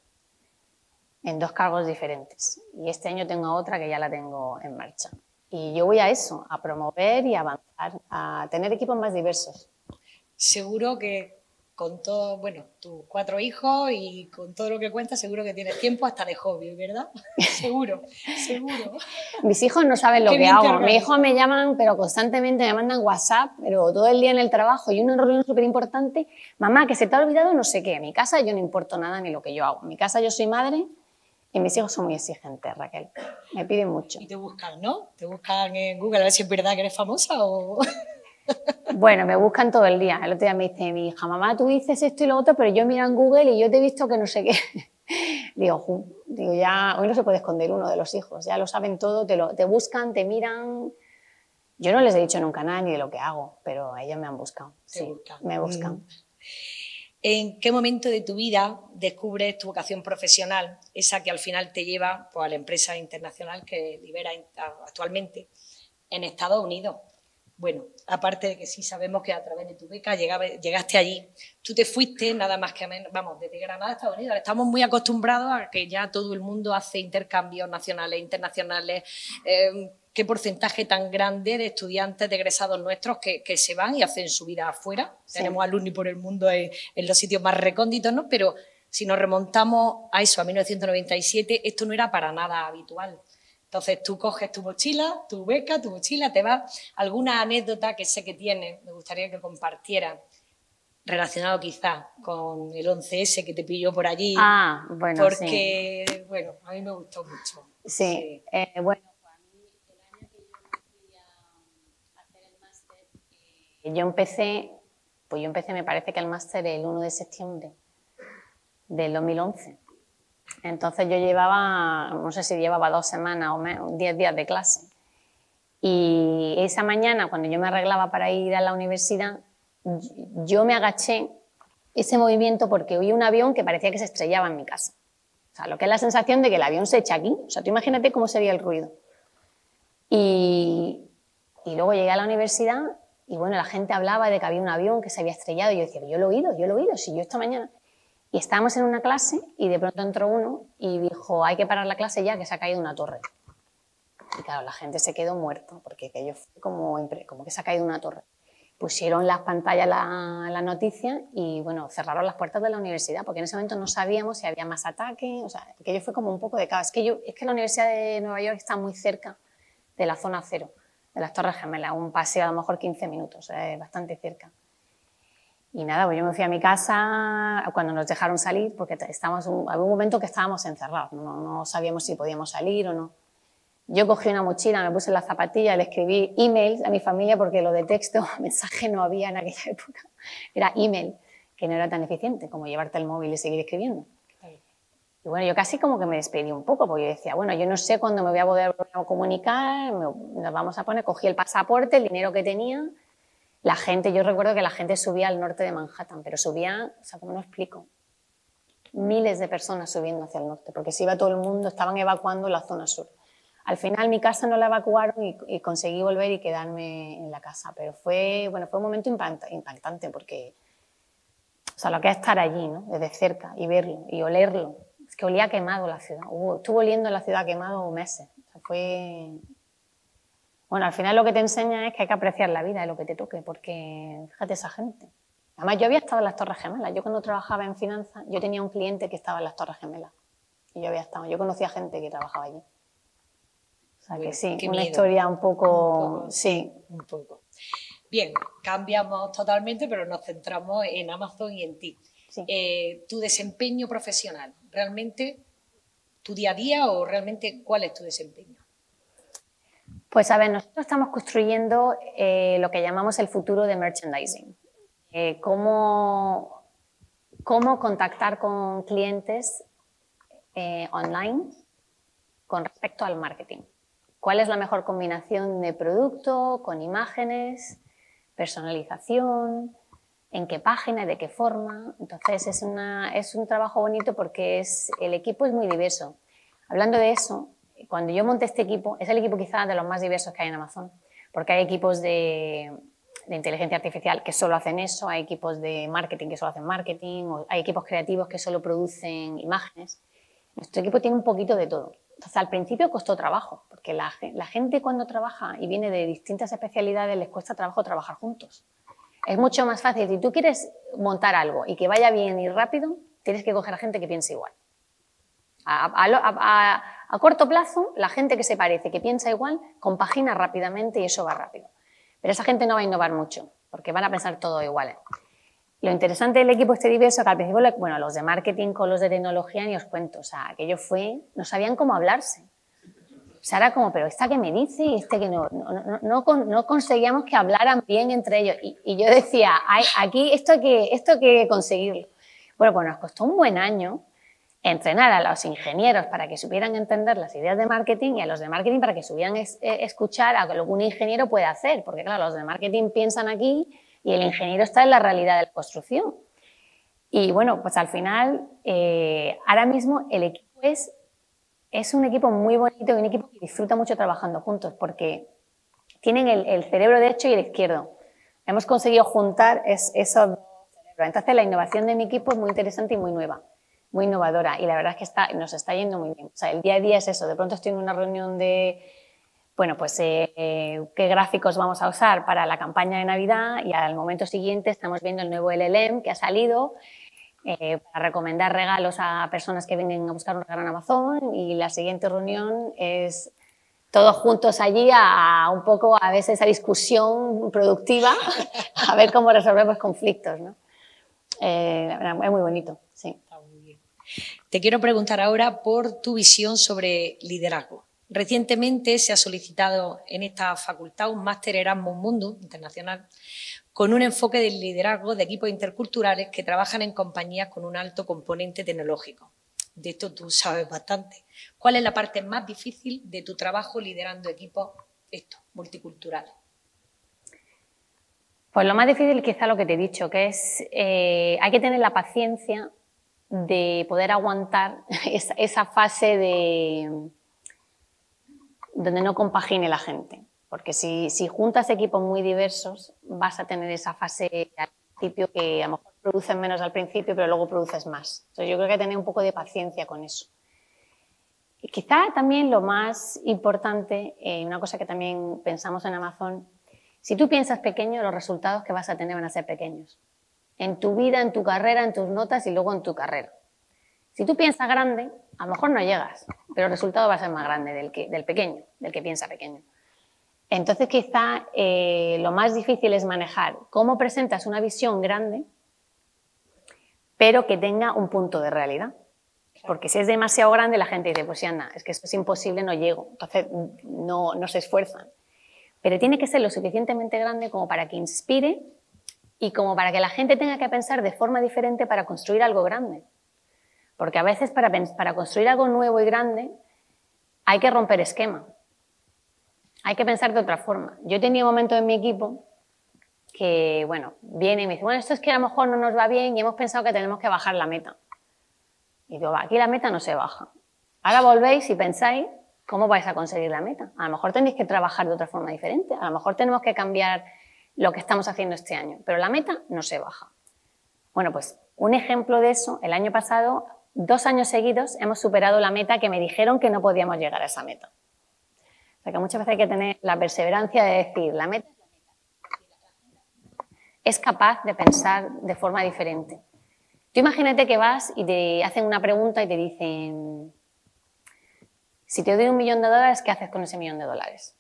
en 2 cargos diferentes. Y este año tengo a otra que ya la tengo en marcha. Y yo voy a eso, a promover y avanzar, a tener equipos más diversos. Seguro que con todo, bueno, tus 4 hijos y con todo lo que cuentas, seguro que tienes tiempo hasta de hobby, ¿verdad? Seguro, seguro. Mis hijos no saben lo que hago. Mis hijos me llaman, pero constantemente me mandan WhatsApp, pero todo el día en el trabajo y una reunión súper importante. Mamá, que se te ha olvidado no sé qué. En mi casa yo no importo nada ni lo que yo hago. En mi casa yo soy madre y mis hijos son muy exigentes, Raquel. Me piden mucho. Y te buscan, ¿no? Te buscan en Google a ver si es verdad que eres famosa o... Bueno, me buscan todo el día. El otro día me dice mi hija, mamá, tú dices esto y lo otro, pero yo miro en Google y yo te he visto que no sé qué. Digo, ya, hoy no se puede esconder uno de los hijos, ya lo saben todo, te buscan, te miran. Yo no les he dicho nunca nada ni de lo que hago, pero ellos me han buscado. Sí, me buscan. ¿En qué momento de tu vida descubres tu vocación profesional, esa que al final te lleva pues, a la empresa internacional que lidera actualmente en Estados Unidos? Bueno, aparte de que sí sabemos que a través de tu beca llegaste allí, tú te fuiste nada más que menos, vamos, desde Granada a Estados Unidos. Estamos muy acostumbrados a que ya todo el mundo hace intercambios nacionales, internacionales. ¿Qué porcentaje tan grande de estudiantes, de egresados nuestros que se van y hacen su vida afuera? Sí. Tenemos alumni por el mundo en los sitios más recónditos, ¿no? Pero si nos remontamos a eso, a 1997, esto no era para nada habitual. Entonces tú coges tu mochila, tu beca, tu mochila, te vas. ¿Alguna anécdota que sé que tienes? Me gustaría que compartieras, relacionado quizás con el 11S que te pilló por allí. Ah, bueno, porque, sí. Bueno, a mí me gustó mucho. Sí, bueno, a mí el año que yo fui a hacer el máster, yo empecé me parece que el máster el 1 de septiembre del 2011. Entonces yo llevaba, no sé si llevaba 2 semanas o menos, 10 días de clase. Y esa mañana, cuando yo me arreglaba para ir a la universidad, yo me agaché ese movimiento porque oí un avión que parecía que se estrellaba en mi casa. O sea, lo que es la sensación de que el avión se echa aquí. O sea, tú imagínate cómo sería el ruido. Y luego llegué a la universidad y bueno, la gente hablaba de que había un avión que se había estrellado y yo decía, yo lo he oído, si yo esta mañana... Y estábamos en una clase y de pronto entró uno y dijo, hay que parar la clase ya, que se ha caído una torre. Y claro, la gente se quedó muerto, porque aquello fue como que se ha caído una torre. Pusieron las pantallas la noticia y, bueno, cerraron las puertas de la universidad, porque en ese momento no sabíamos si había más ataques, o sea, aquello fue como un poco de caos. Es que la Universidad de Nueva York está muy cerca de la zona cero, de las Torres Gemelas, un paseo a lo mejor 15 minutos, bastante cerca. Y nada, pues yo me fui a mi casa cuando nos dejaron salir, porque había un momento que estábamos encerrados, no sabíamos si podíamos salir o no. Yo cogí una mochila, me puse la zapatilla, le escribí emails a mi familia, porque lo de texto, mensaje no había en aquella época, era email, que no era tan eficiente como llevarte el móvil y seguir escribiendo. Y bueno, yo casi como que me despedí un poco, porque yo decía, bueno, yo no sé cuándo me voy a poder comunicar, nos vamos a poner, cogí el pasaporte, el dinero que tenía. La gente, yo recuerdo que la gente subía al norte de Manhattan, pero subía, o sea, ¿cómo lo explico? Miles de personas subiendo hacia el norte, porque se iba todo el mundo, estaban evacuando la zona sur. Al final mi casa no la evacuaron y conseguí volver y quedarme en la casa, pero fue un momento impactante, porque sea, lo que es estar allí, ¿no? Desde cerca y verlo y olerlo. Es que olía quemado la ciudad. Estuvo oliendo la ciudad quemado meses. O sea, fue... Bueno, al final lo que te enseña es que hay que apreciar la vida y lo que te toque, porque fíjate esa gente. Además, yo había estado en las Torres Gemelas. Yo cuando trabajaba en finanzas, yo tenía un cliente que estaba en las Torres Gemelas. Y yo había estado. Yo conocía gente que trabajaba allí. O sea, que sí, una historia un poco... Sí. Un poco. Bien, cambiamos totalmente, pero nos centramos en Amazon y en ti. Sí. Tu desempeño profesional, ¿realmente tu día a día o realmente cuál es tu desempeño? Pues a ver, nosotros estamos construyendo lo que llamamos el futuro de merchandising. Cómo contactar con clientes online con respecto al marketing. ¿Cuál es la mejor combinación de producto, con imágenes, personalización, en qué página y de qué forma? Entonces es un trabajo bonito porque el equipo es muy diverso. Hablando de eso, cuando yo monté este equipo, es el equipo quizá de los más diversos que hay en Amazon, porque hay equipos de inteligencia artificial que solo hacen eso, hay equipos de marketing que solo hacen marketing, o hay equipos creativos que solo producen imágenes. Nuestro equipo tiene un poquito de todo. Entonces, al principio costó trabajo, porque la gente cuando trabaja y viene de distintas especialidades les cuesta trabajo trabajar juntos. Es mucho más fácil. Si tú quieres montar algo y que vaya bien y rápido, tienes que coger a gente que piense igual. A corto plazo, la gente que se parece, que piensa igual, compagina rápidamente y eso va rápido. Pero esa gente no va a innovar mucho, porque van a pensar todo igual. Lo interesante del equipo este diverso, que al principio, bueno, los de marketing con los de tecnología ni os cuento, o sea, aquello fue, no sabían cómo hablarse. O sea, era como, pero esta que me dice y este que no conseguíamos que hablaran bien entre ellos. Y yo decía, aquí esto hay que conseguirlo. Bueno, pues nos costó un buen año entrenar a los ingenieros para que supieran entender las ideas de marketing y a los de marketing para que supieran escuchar a lo que un ingeniero puede hacer, porque claro, los de marketing piensan aquí y el ingeniero está en la realidad de la construcción. Y bueno, pues al final, ahora mismo el equipo es un equipo muy bonito y un equipo que disfruta mucho trabajando juntos, porque tienen el cerebro derecho y el izquierdo. Hemos conseguido juntar esos dos cerebros. Entonces la innovación de mi equipo es muy interesante y muy nueva, muy innovadora, y la verdad es que nos está yendo muy bien. O sea, el día a día es eso, de pronto estoy en una reunión de, bueno, pues qué gráficos vamos a usar para la campaña de Navidad, y al momento siguiente estamos viendo el nuevo LLM que ha salido para recomendar regalos a personas que vienen a buscar un regalo en Amazon, y la siguiente reunión es todos juntos allí un poco a veces esa discusión productiva a ver cómo resolvemos conflictos, ¿no? Es muy bonito, sí. Está muy bien. Te quiero preguntar ahora por tu visión sobre liderazgo. Recientemente se ha solicitado en esta facultad un máster Erasmus Mundus internacional con un enfoque del liderazgo de equipos interculturales que trabajan en compañías con un alto componente tecnológico. De esto tú sabes bastante. ¿Cuál es la parte más difícil de tu trabajo liderando equipos multiculturales? Pues lo más difícil quizá lo que te he dicho, que es hay que tener la paciencia de poder aguantar esa fase donde no compagine la gente. Porque si juntas equipos muy diversos, vas a tener esa fase al principio que a lo mejor produces menos al principio, pero luego produces más. Entonces yo creo que hay que tener un poco de paciencia con eso. Y quizá también lo más importante, una cosa que también pensamos en Amazon, si tú piensas pequeño, los resultados que vas a tener van a ser pequeños. En tu vida, en tu carrera, en tus notas y luego en tu carrera. Si tú piensas grande, a lo mejor no llegas, pero el resultado va a ser más grande del pequeño, del que piensa pequeño. Entonces quizá lo más difícil es manejar cómo presentas una visión grande, pero que tenga un punto de realidad. Porque si es demasiado grande, la gente dice, pues sí, anda, es que esto es imposible, no llego. Entonces no se esfuerzan. Pero tiene que ser lo suficientemente grande como para que inspire y como para que la gente tenga que pensar de forma diferente para construir algo grande. Porque a veces para construir algo nuevo y grande hay que romper esquema. Hay que pensar de otra forma. Yo tenía momentos en mi equipo que, bueno, viene y me dice, bueno, esto es que a lo mejor no nos va bien y hemos pensado que tenemos que bajar la meta. Y digo, aquí la meta no se baja. Ahora volvéis y pensáis cómo vais a conseguir la meta. A lo mejor tenéis que trabajar de otra forma diferente. A lo mejor tenemos que cambiar lo que estamos haciendo este año. Pero la meta no se baja. Bueno, pues un ejemplo de eso, el año pasado, 2 años seguidos hemos superado la meta que me dijeron que no podíamos llegar a esa meta. O sea que muchas veces hay que tener la perseverancia de decir, la meta es capaz de pensar de forma diferente. Tú imagínate que vas y te hacen una pregunta y te dicen, si te doy $1 millón, ¿qué haces con ese $1 millón?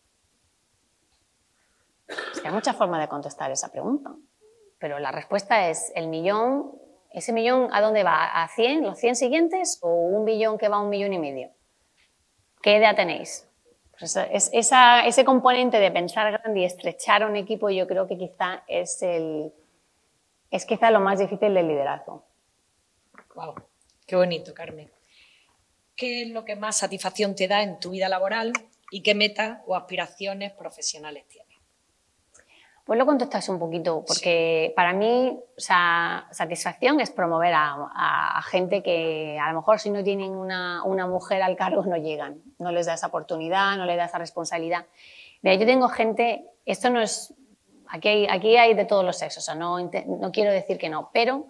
Es que hay muchas formas de contestar esa pregunta, pero la respuesta es el millón, ese millón ¿a dónde va? ¿A 100, los 100 siguientes o un billón que va a 1,5 millones? ¿Qué idea tenéis? Pues ese componente de pensar grande y estrechar a un equipo yo creo que quizá es quizá lo más difícil del liderazgo. Wow, qué bonito, Carmen. ¿Qué es lo que más satisfacción te da en tu vida laboral y qué metas o aspiraciones profesionales tienes? Pues lo contestas un poquito, porque para mí, o sea, satisfacción es promover a gente que a lo mejor si no tienen una mujer al cargo no llegan, no les da esa oportunidad, no les da esa responsabilidad. Mira, yo tengo gente, esto no es, aquí hay de todos los sexos, o sea, no quiero decir que no, pero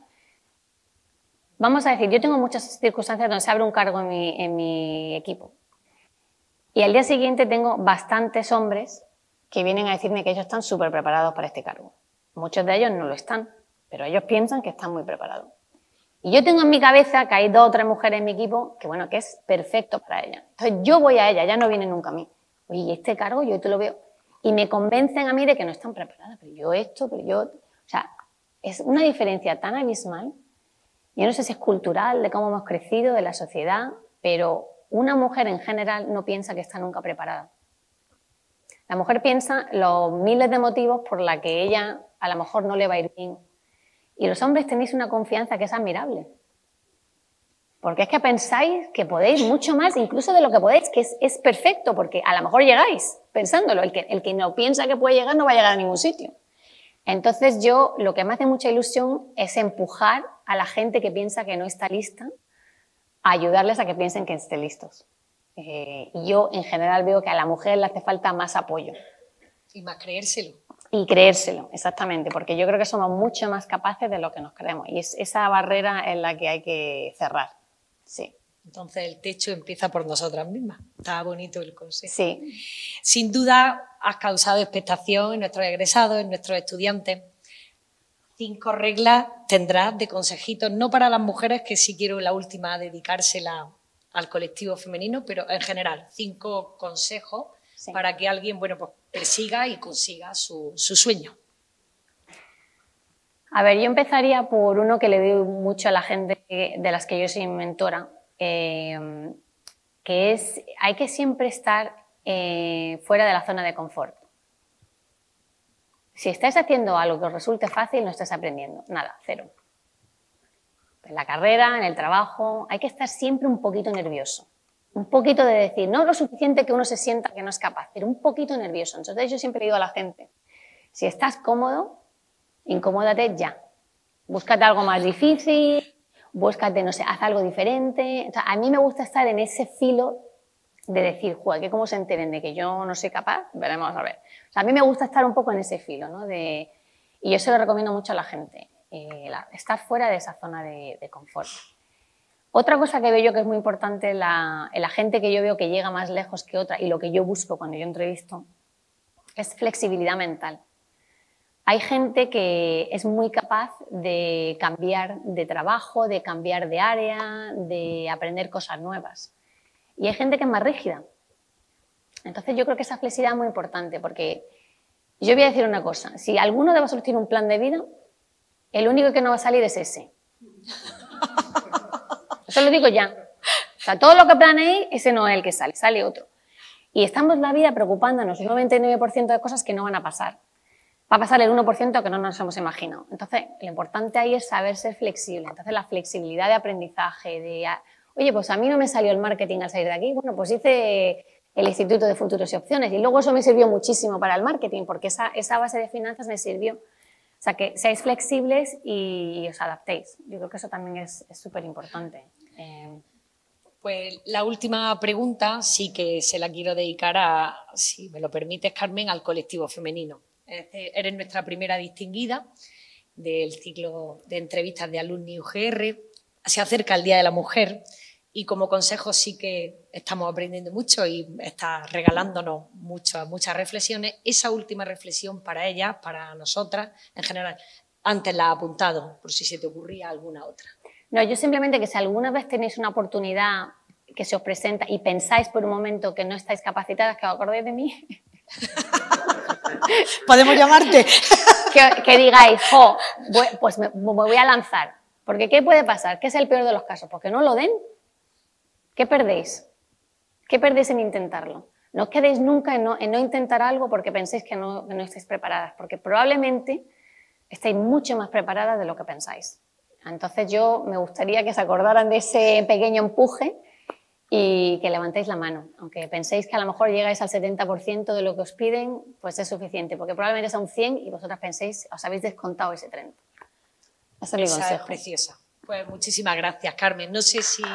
vamos a decir, yo tengo muchas circunstancias donde se abre un cargo en mi equipo y al día siguiente tengo bastantes hombres que vienen a decirme que ellos están súper preparados para este cargo. Muchos de ellos no lo están, pero ellos piensan que están muy preparados. Y yo tengo en mi cabeza que hay 2 o 3 mujeres en mi equipo que, bueno, que es perfecto para ellas. Entonces yo voy a ella, ya no vienen nunca a mí. Oye, ¿y este cargo? Yo te lo veo. Y me convencen a mí de que no están preparadas. Pero yo esto, pero yo... O sea, es una diferencia tan abismal. Yo no sé si es cultural, de cómo hemos crecido, de la sociedad, pero una mujer en general no piensa que está nunca preparada. La mujer piensa los miles de motivos por los que ella a lo mejor no le va a ir bien. Y los hombres tenéis una confianza que es admirable. Porque es que pensáis que podéis mucho más incluso de lo que podéis, que es perfecto, porque a lo mejor llegáis pensándolo. El que no piensa que puede llegar no va a llegar a ningún sitio. Entonces yo lo que me hace mucha ilusión es empujar a la gente que piensa que no está lista a ayudarles a que piensen que estén listos. Y yo en general veo que a la mujer le hace falta más apoyo. Y más creérselo. Y creérselo, exactamente, porque yo creo que somos mucho más capaces de lo que nos creemos. Y es esa barrera en la que hay que cerrar. Sí. Entonces el techo empieza por nosotras mismas. Está bonito el consejo. Sí. Sin duda has causado expectación en nuestros egresados, en nuestros estudiantes. 5 reglas tendrás de consejitos, no para las mujeres, que sí quiero la última dedicársela al colectivo femenino, pero en general 5 consejos para que alguien, bueno, pues persiga y consiga su sueño. A ver, yo empezaría por uno que le doy mucho a la gente de las que yo soy mentora, que es, hay que siempre estar fuera de la zona de confort. Si estáis haciendo algo que os resulte fácil, no estáis aprendiendo. Nada, 0. En la carrera, en el trabajo, hay que estar siempre un poquito nervioso. Un poquito de decir, no lo suficiente que uno se sienta que no es capaz, pero un poquito nervioso. Entonces yo siempre digo a la gente, si estás cómodo, incomódate ya. Búscate algo más difícil, búscate, no sé, haz algo diferente. O sea, a mí me gusta estar en ese filo de decir, joder, que como se enteren de que yo no soy capaz, veremos a ver. O sea, a mí me gusta estar un poco en ese filo, ¿no? Y yo se lo recomiendo mucho a la gente, estar fuera de esa zona de confort. Otra cosa que veo yo que es muy importante en la gente que yo veo que llega más lejos que otra y lo que yo busco cuando yo entrevisto es flexibilidad mental. Hay gente que es muy capaz de cambiar de trabajo, de cambiar de área, de aprender cosas nuevas. Y hay gente que es más rígida. Entonces yo creo que esa flexibilidad es muy importante porque yo voy a decir una cosa. Si alguno de vosotros tiene un plan de vida, el único que no va a salir es ese. Eso lo digo ya. O sea, todo lo que planeéis, ese no es el que sale, sale otro. Y estamos la vida preocupándonos un 99% de cosas que no van a pasar. Va a pasar el 1% que no nos hemos imaginado. Entonces, lo importante ahí es saber ser flexible. Entonces, la flexibilidad de aprendizaje, oye, pues a mí no me salió el marketing al salir de aquí, bueno, pues hice el Instituto de Futuros y Opciones y luego eso me sirvió muchísimo para el marketing porque esa base de finanzas me sirvió. O sea, que seáis flexibles y os adaptéis. Yo creo que eso también es súper importante. Pues la última pregunta sí que se la quiero dedicar si me lo permites, Carmen, al colectivo femenino. Eres nuestra primera distinguida. del ciclo de entrevistas de Alumni UGR. Se acerca el Día de la Mujer y como consejo sí que estamos aprendiendo mucho y está regalándonos muchas reflexiones. Esa última reflexión para ellas, para nosotras en general, antes la he apuntado, por si se te ocurría alguna otra. No, yo simplemente que si alguna vez tenéis una oportunidad que se os presenta y pensáis por un momento que no estáis capacitadas, que os acordéis de mí. ¿Podemos llamarte? que digáis, jo, pues me voy a lanzar. Porque ¿qué puede pasar? ¿Qué es el peor de los casos? Porque no lo den. ¿Qué perdéis? ¿Qué perdéis en intentarlo? No os quedéis nunca en no intentar algo porque penséis que no estáis preparadas, porque probablemente estáis mucho más preparadas de lo que pensáis. Entonces yo me gustaría que se acordaran de ese pequeño empuje y que levantéis la mano. Aunque penséis que a lo mejor llegáis al 70% de lo que os piden, pues es suficiente, porque probablemente sea un 100 y vosotras penséis, os habéis descontado ese 30. Ese es mi consejo. Es preciosa. Pues muchísimas gracias, Carmen. No sé si...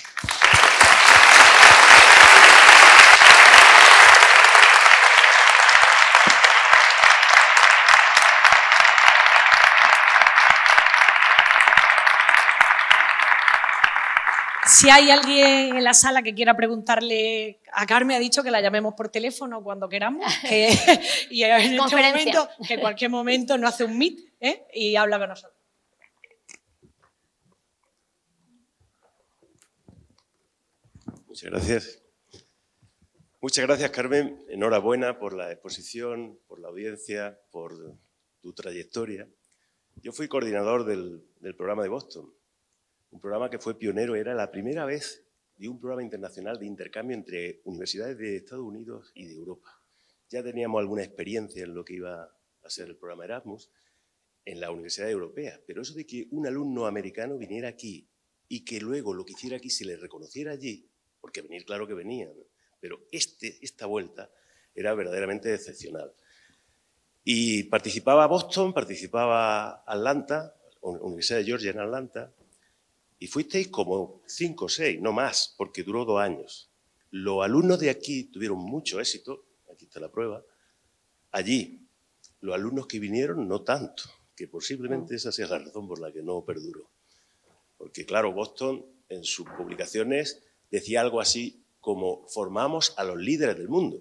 Si hay alguien en la sala que quiera preguntarle a Carmen, ha dicho que la llamemos por teléfono cuando queramos. Y en este momento, que en cualquier momento nos hace un meet y habla con nosotros. Muchas gracias. Muchas gracias, Carmen. Enhorabuena por la exposición, por la audiencia, por tu trayectoria. Yo fui coordinador del programa de Boston. Un programa que fue pionero, era la primera vez de un programa internacional de intercambio entre universidades de Estados Unidos y de Europa. Ya teníamos alguna experiencia en lo que iba a ser el programa Erasmus en la Universidad Europea, pero eso de que un alumno americano viniera aquí y que luego lo que hiciera aquí se le reconociera allí, porque venir claro que venía, ¿no? Pero esta vuelta era verdaderamente excepcional. Y participaba Boston, participaba Atlanta, Universidad de Georgia en Atlanta, y fuisteis como 5 o 6, no más, porque duró 2 años. Los alumnos de aquí tuvieron mucho éxito, aquí está la prueba. Allí, los alumnos que vinieron, no tanto, que posiblemente esa sea la razón por la que no perduró. Porque, claro, Boston, en sus publicaciones, decía algo así como formamos a los líderes del mundo.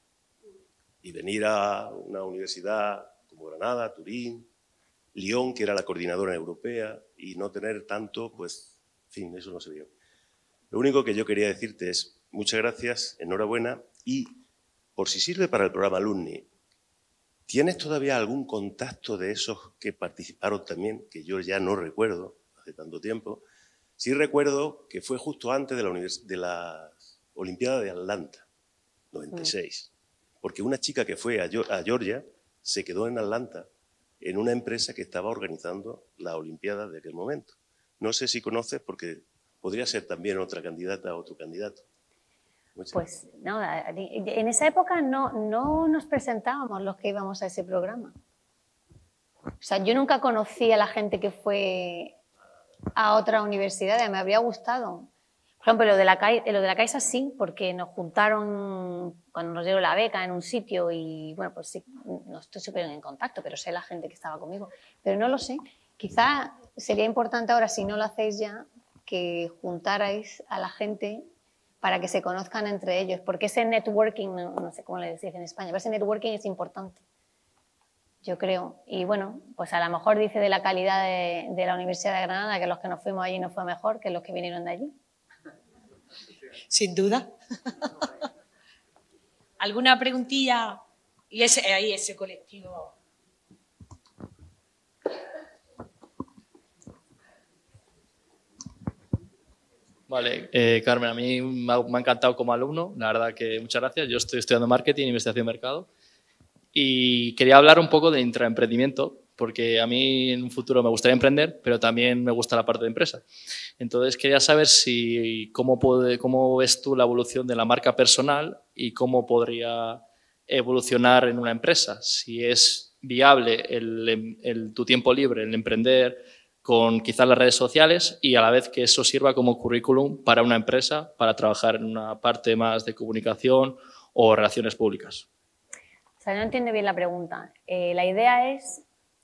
Y venir a una universidad como Granada, Turín, Lyon, que era la coordinadora europea, y no tener tanto, pues, en fin, eso no se vio. Lo único que yo quería decirte es muchas gracias, enhorabuena, y por si sirve para el programa Alumni, ¿tienes todavía algún contacto de esos que participaron también, que yo ya no recuerdo, hace tanto tiempo? Sí recuerdo que fue justo antes de la Olimpiada de Atlanta, 96, porque una chica que fue a Georgia se quedó en Atlanta, en una empresa que estaba organizando la Olimpiada de aquel momento. No sé si conoces, porque podría ser también otra candidata, otro candidato. Pues no, en esa época no nos presentábamos los que íbamos a ese programa. O sea, yo nunca conocí a la gente que fue a otra universidad, me habría gustado. Por ejemplo, lo de la Caixa sí, porque nos juntaron cuando nos dieron la beca en un sitio y, bueno, pues sí, no estoy súper en contacto, pero sé la gente que estaba conmigo. Pero no lo sé. Quizá sería importante ahora, si no lo hacéis ya, que juntarais a la gente para que se conozcan entre ellos, porque ese networking, no sé cómo le decís en España, pero ese networking es importante, yo creo. Y bueno, pues a lo mejor dice de la calidad de la Universidad de Granada que los que nos fuimos allí no fue mejor que los que vinieron de allí. Sin duda. ¿Alguna preguntilla? Y ahí ese colectivo. Vale, Carmen, a mí me ha encantado como alumno, la verdad que muchas gracias. Yo estoy estudiando Marketing e Investigación de Mercado y quería hablar un poco de intraemprendimiento, porque a mí en un futuro me gustaría emprender, pero también me gusta la parte de empresa. Entonces quería saber cómo ves tú la evolución de la marca personal y cómo podría evolucionar en una empresa. Si es viable tu tiempo libre, el emprender con quizás las redes sociales y a la vez que eso sirva como currículum para una empresa para trabajar en una parte más de comunicación o relaciones públicas. O sea, no entiendo bien la pregunta. La idea es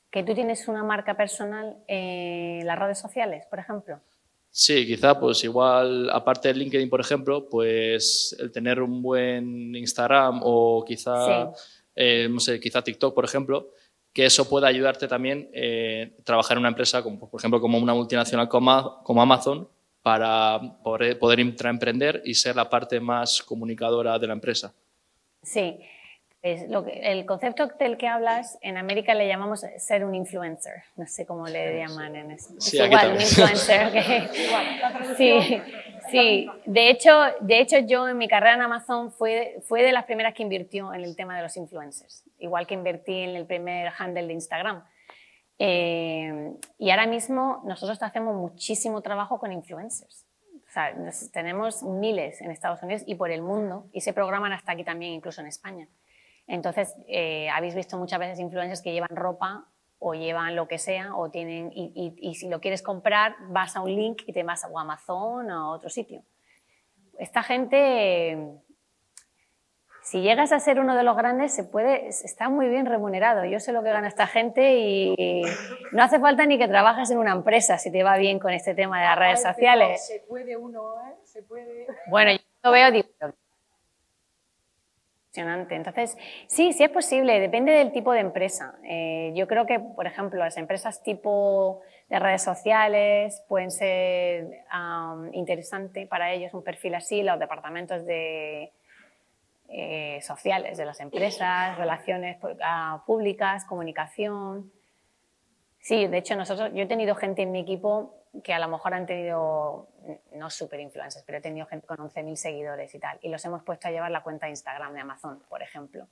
que tú tienes una marca personal en las redes sociales, por ejemplo. Sí, quizá pues igual, aparte de LinkedIn, por ejemplo, pues el tener un buen Instagram o quizá, Sí. no sé, quizá TikTok, por ejemplo, que eso pueda ayudarte también a trabajar en una empresa, como, por ejemplo, como una multinacional como Amazon, para poder intraemprender y ser la parte más comunicadora de la empresa. Sí. El concepto del que hablas, en América le llamamos ser un influencer. No sé cómo le llaman en eso. Sí, es igual, un influencer. Sí, sí. De hecho, yo en mi carrera en Amazon fue de las primeras que invirtió en el tema de los influencers. Igual que invertí en el primer handle de Instagram. Y ahora mismo nosotros hacemos muchísimo trabajo con influencers. O sea, tenemos miles en Estados Unidos y por el mundo, y se programan hasta aquí también, incluso en España. Entonces, habéis visto muchas veces influencers que llevan ropa o llevan lo que sea, o tienen, y si lo quieres comprar, vas a un link y te vas a Amazon o a otro sitio. Esta gente, si llegas a ser uno de los grandes, está muy bien remunerado. Yo sé lo que gana esta gente y no hace falta ni que trabajes en una empresa si te va bien con este tema de las redes sociales. Se puede uno, ¿eh? Se puede. Bueno, yo lo veo, digo, entonces, sí es posible, depende del tipo de empresa. Yo creo que, por ejemplo, las empresas tipo de redes sociales pueden ser interesante para ellos un perfil así, los departamentos sociales de las empresas, relaciones públicas, comunicación. Sí, de hecho, yo he tenido gente en mi equipo que a lo mejor han tenido, no super influencers, pero he tenido gente con 11.000 seguidores y tal, y los hemos puesto a llevar la cuenta de Instagram de Amazon, por ejemplo.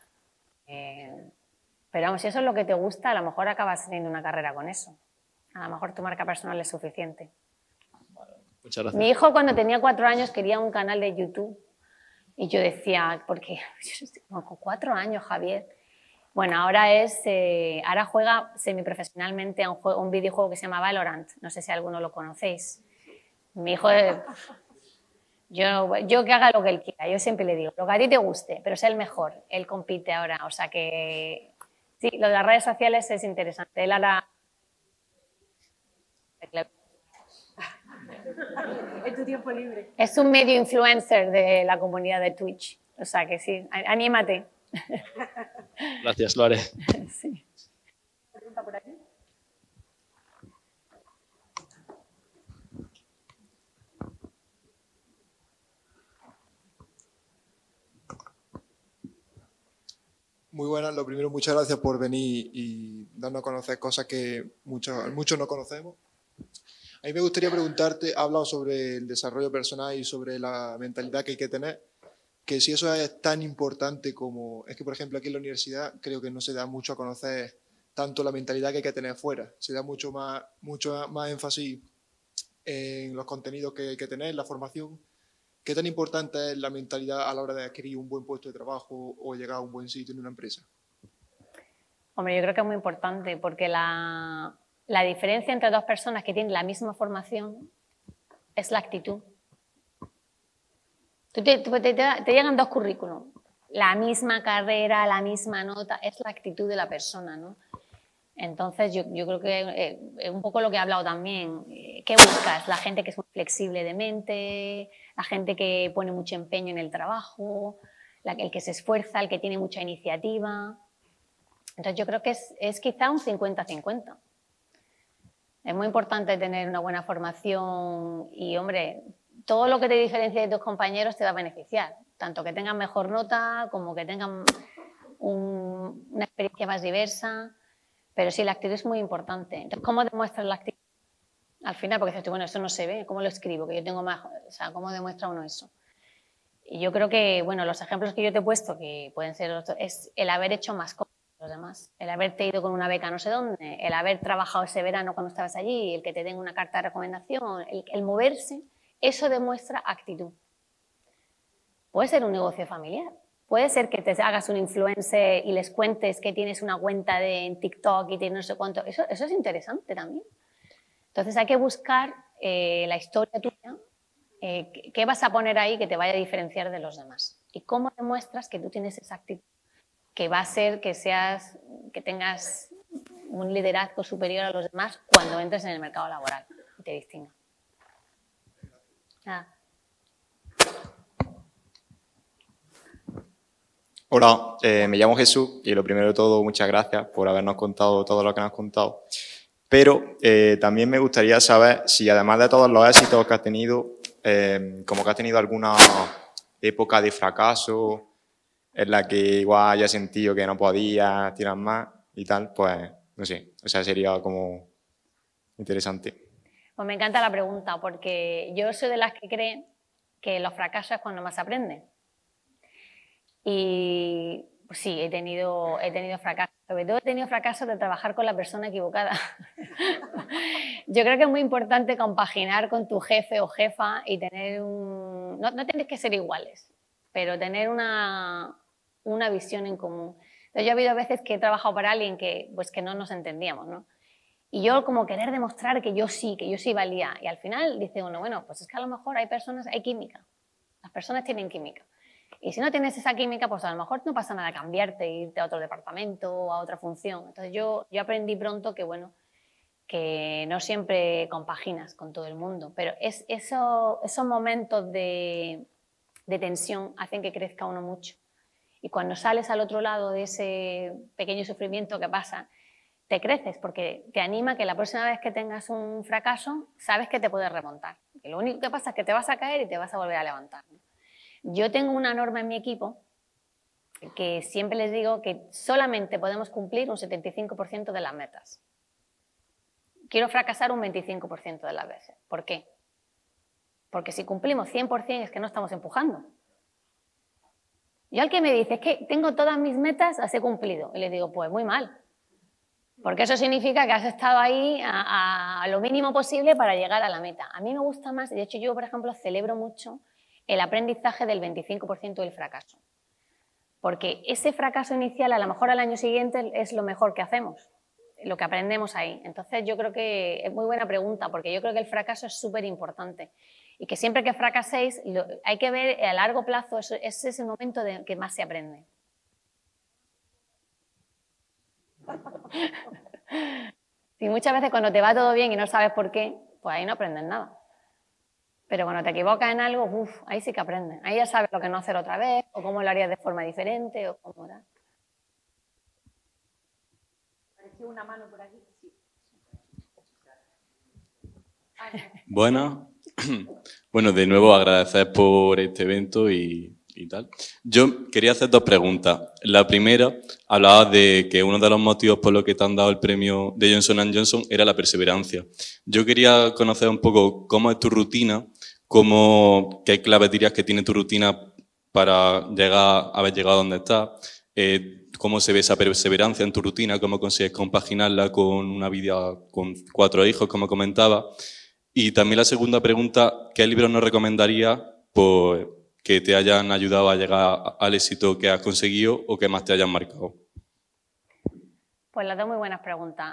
Pero vamos, si eso es lo que te gusta, a lo mejor acabas teniendo una carrera con eso. A lo mejor tu marca personal es suficiente. Muchas gracias. Mi hijo, cuando tenía 4 años, quería un canal de YouTube, y yo decía, porque con 4 años, Javier. Bueno, ahora juega semiprofesionalmente a un videojuego que se llama Valorant. No sé si alguno lo conocéis. Mi hijo, yo que haga lo que él quiera. Yo siempre le digo, lo que a ti te guste, pero sea el mejor. Él compite ahora. O sea que sí, lo de las redes sociales es interesante. Él hará... Es tu tiempo libre. Es un medio influencer de la comunidad de Twitch. O sea que sí, anímate. Gracias, lo haré. Sí. Pregunta por aquí. Muy buenas, lo primero, muchas gracias por venir y darnos a conocer cosas que muchos no conocemos. A mí me gustaría preguntarte, has hablado sobre el desarrollo personal y sobre la mentalidad que hay que tener, que si eso es tan importante como... Es que, por ejemplo, aquí en la universidad creo que no se da mucho a conocer tanto la mentalidad que hay que tener fuera. Se da mucho más énfasis en los contenidos que hay que tener, la formación. ¿Qué tan importante es la mentalidad a la hora de adquirir un buen puesto de trabajo o llegar a un buen sitio en una empresa? Hombre, yo creo que es muy importante porque la diferencia entre dos personas que tienen la misma formación es la actitud. Te llegan 2 currículums, la misma carrera, la misma nota, es la actitud de la persona, ¿no? Entonces, yo creo que es un poco lo que he hablado también. ¿Qué buscas? La gente que es muy flexible de mente, la gente que pone mucho empeño en el trabajo, el que se esfuerza, el que tiene mucha iniciativa. Entonces, yo creo que es quizá un 50-50. Es muy importante tener una buena formación y, hombre, todo lo que te diferencie de tus compañeros te va a beneficiar. Tanto que tengan mejor nota como que tengan una experiencia más diversa. Pero sí, la actitud es muy importante. Entonces, ¿cómo demuestras la actitud? Al final, porque dices tú, bueno, eso no se ve, ¿cómo lo escribo? Que yo tengo más, o sea, ¿cómo demuestra uno eso? Y yo creo que, bueno, los ejemplos que yo te he puesto, que pueden ser otros, es el haber hecho más cosas que los demás, el haberte ido con una beca no sé dónde, el haber trabajado ese verano cuando estabas allí, el que te den una carta de recomendación, el moverse, eso demuestra actitud. Puede ser un negocio familiar. Puede ser que te hagas un influencer y les cuentes que tienes una cuenta en TikTok y tienes no sé cuánto. Eso es interesante también. Entonces hay que buscar la historia tuya, qué vas a poner ahí que te vaya a diferenciar de los demás. Y cómo demuestras que tú tienes esa actitud, que va a ser que tengas un liderazgo superior a los demás cuando entres en el mercado laboral y te distingas. Nada. Hola, me llamo Jesús y lo primero de todo, muchas gracias por habernos contado todo lo que nos has contado. Pero también me gustaría saber si además de todos los éxitos que has tenido, como que has tenido alguna época de fracaso en la que igual hayas sentido que no podías tirar más y tal, pues no sé, o sea, sería como interesante. Pues me encanta la pregunta porque yo soy de las que creen que los fracasos es cuando más se aprende. Y pues sí, he tenido fracasos. Sobre todo he tenido fracasos de trabajar con la persona equivocada. Yo creo que es muy importante compaginar con tu jefe o jefa y tener un... No tienes que ser iguales, pero tener una visión en común. Entonces, yo he habido veces que he trabajado para alguien que no nos entendíamos, ¿no? Y yo como querer demostrar que yo sí valía. Y al final dice uno, bueno, pues es que a lo mejor hay química. Las personas tienen química. Y si no tienes esa química, pues a lo mejor no pasa nada cambiarte, irte a otro departamento o a otra función. Entonces yo aprendí pronto que, bueno, que no siempre compaginas con todo el mundo, pero esos momentos de tensión hacen que crezca uno mucho. Y cuando sales al otro lado de ese pequeño sufrimiento que pasa, te creces porque te anima que la próxima vez que tengas un fracaso, sabes que te puedes remontar. Y lo único que pasa es que te vas a caer y te vas a volver a levantar, ¿no? Yo tengo una norma en mi equipo que siempre les digo que solamente podemos cumplir un 75% de las metas. Quiero fracasar un 25% de las veces. ¿Por qué? Porque si cumplimos 100% es que no estamos empujando. Yo al que me dice, es que tengo todas mis metas, las he cumplido. Y le digo, pues muy mal. Porque eso significa que has estado ahí a lo mínimo posible para llegar a la meta. A mí me gusta más, de hecho yo, por ejemplo, celebro mucho el aprendizaje del 25% del fracaso. Porque ese fracaso inicial, a lo mejor al año siguiente, es lo mejor que hacemos, lo que aprendemos ahí. Entonces yo creo que es muy buena pregunta, porque yo creo que el fracaso es súper importante. Y que siempre que fracaséis, hay que ver a largo plazo, ese es el momento de que más se aprende. Y muchas veces cuando te va todo bien y no sabes por qué, pues ahí no aprendes nada. Pero cuando te equivocas en algo, ahí sí que aprendes. Ahí ya sabes lo que no hacer otra vez, o cómo lo harías de forma diferente, o cómo tal. ¿Apareció una mano por aquí? Sí. Bueno, de nuevo agradecer por este evento y tal. Yo quería hacer dos preguntas. La primera, hablabas de que uno de los motivos por los que te han dado el premio de Johnson & Johnson era la perseverancia. Yo quería conocer un poco cómo es tu rutina, qué claves dirías que tiene tu rutina para haber llegado a donde estás, cómo se ve esa perseverancia en tu rutina, cómo consigues compaginarla con una vida con 4 hijos, como comentaba. Y también la segunda pregunta, ¿qué libros nos recomendarías que te hayan ayudado a llegar al éxito que has conseguido o que más te hayan marcado? Pues las dos muy buenas preguntas.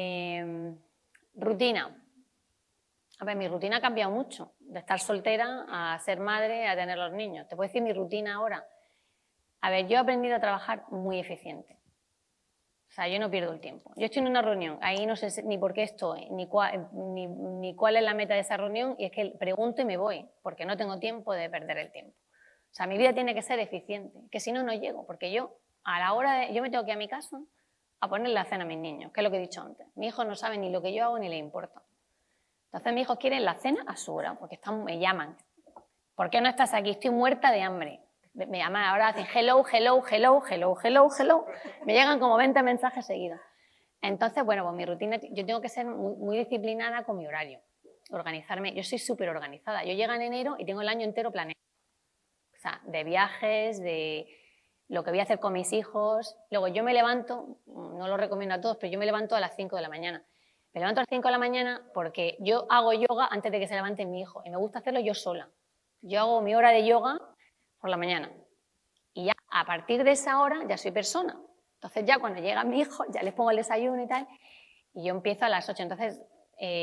Rutina. A ver, mi rutina ha cambiado mucho, de estar soltera a ser madre, a tener los niños. Te puedo decir mi rutina ahora. A ver, yo he aprendido a trabajar muy eficiente. O sea, yo no pierdo el tiempo. Yo estoy en una reunión, ahí no sé ni por qué estoy, ni cuál es la meta de esa reunión, y es que pregunto y me voy, porque no tengo tiempo de perder el tiempo. O sea, mi vida tiene que ser eficiente, que si no, no llego, porque yo, a la hora yo me tengo que ir a mi casa a poner la cena a mis niños, que es lo que he dicho antes. Mi hijo no sabe ni lo que yo hago ni le importa. Entonces mis hijos quieren la cena a su hora, porque me llaman. ¿Por qué no estás aquí? Estoy muerta de hambre. Me llaman ahora, hacen hello, hello, hello, hello, hello, hello. Me llegan como 20 mensajes seguidos. Entonces, bueno, pues mi rutina, yo tengo que ser muy, muy disciplinada con mi horario, organizarme. Yo soy súper organizada. Yo llego en enero y tengo el año entero planeado. O sea, de viajes, de lo que voy a hacer con mis hijos. Luego yo me levanto, no lo recomiendo a todos, pero yo me levanto a las 5 de la mañana. Me levanto a las 5 de la mañana porque yo hago yoga antes de que se levante mi hijo y me gusta hacerlo yo sola. Yo hago mi hora de yoga por la mañana y ya a partir de esa hora ya soy persona. Entonces ya cuando llega mi hijo ya les pongo el desayuno y tal y yo empiezo a las 8. Entonces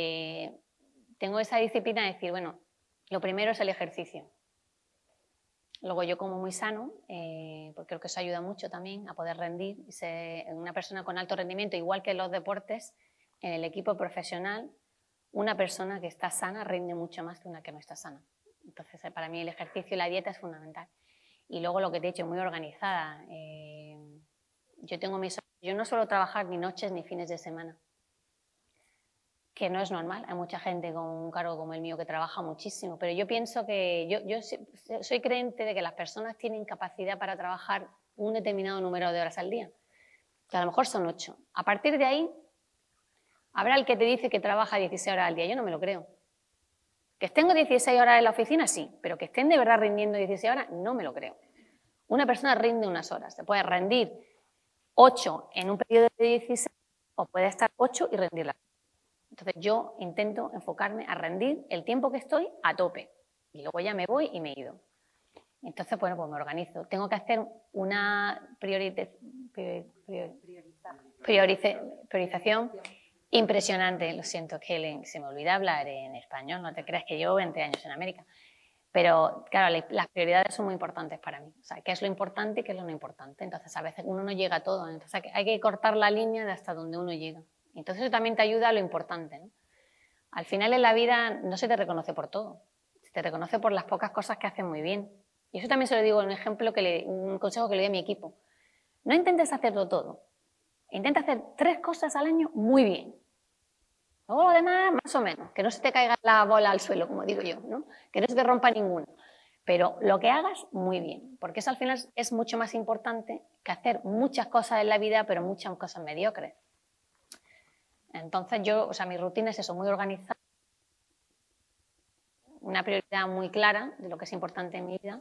tengo esa disciplina de decir, bueno, lo primero es el ejercicio. Luego yo como muy sano, porque creo que eso ayuda mucho también a poder rendir. Una persona con alto rendimiento, igual que en los deportes, en el equipo profesional, una persona que está sana rinde mucho más que una que no está sana. Entonces, para mí el ejercicio y la dieta es fundamental. Y luego lo que te he dicho, muy organizada. Yo no suelo trabajar ni noches ni fines de semana, que no es normal. Hay mucha gente con un cargo como el mío que trabaja muchísimo, pero yo pienso que yo soy creyente de que las personas tienen capacidad para trabajar un determinado número de horas al día, que a lo mejor son 8. A partir de ahí, habrá el que te dice que trabaja 16 horas al día. Yo no me lo creo. Que estén 16 horas en la oficina, sí, pero que estén de verdad rindiendo 16 horas, no me lo creo. Una persona rinde unas horas, te puede rendir 8 en un periodo de 16 o puede estar 8 y rendirla. Entonces yo intento enfocarme a rendir el tiempo que estoy a tope y luego ya me voy y me he ido. Entonces, bueno, pues me organizo. Tengo que hacer una priorización impresionante. Lo siento, que se me olvida hablar en español, no te creas que llevo 20 años en América. Pero, claro, las prioridades son muy importantes para mí. O sea, qué es lo importante y qué es lo no importante. Entonces, a veces uno no llega a todo. Entonces, hay que cortar la línea de hasta donde uno llega. Entonces, eso también te ayuda a lo importante, ¿no? Al final, en la vida no se te reconoce por todo. Se te reconoce por las pocas cosas que haces muy bien. Y eso también se lo digo en un consejo que le doy a mi equipo. No intentes hacerlo todo. Intenta hacer 3 cosas al año muy bien. Luego lo demás, más o menos. Que no se te caiga la bola al suelo, como digo yo, ¿no? Que no se te rompa ninguno. Pero lo que hagas, muy bien. Porque eso al final es mucho más importante que hacer muchas cosas en la vida, pero muchas cosas mediocres. Entonces mi rutina es eso, muy organizada. Una prioridad muy clara de lo que es importante en mi vida.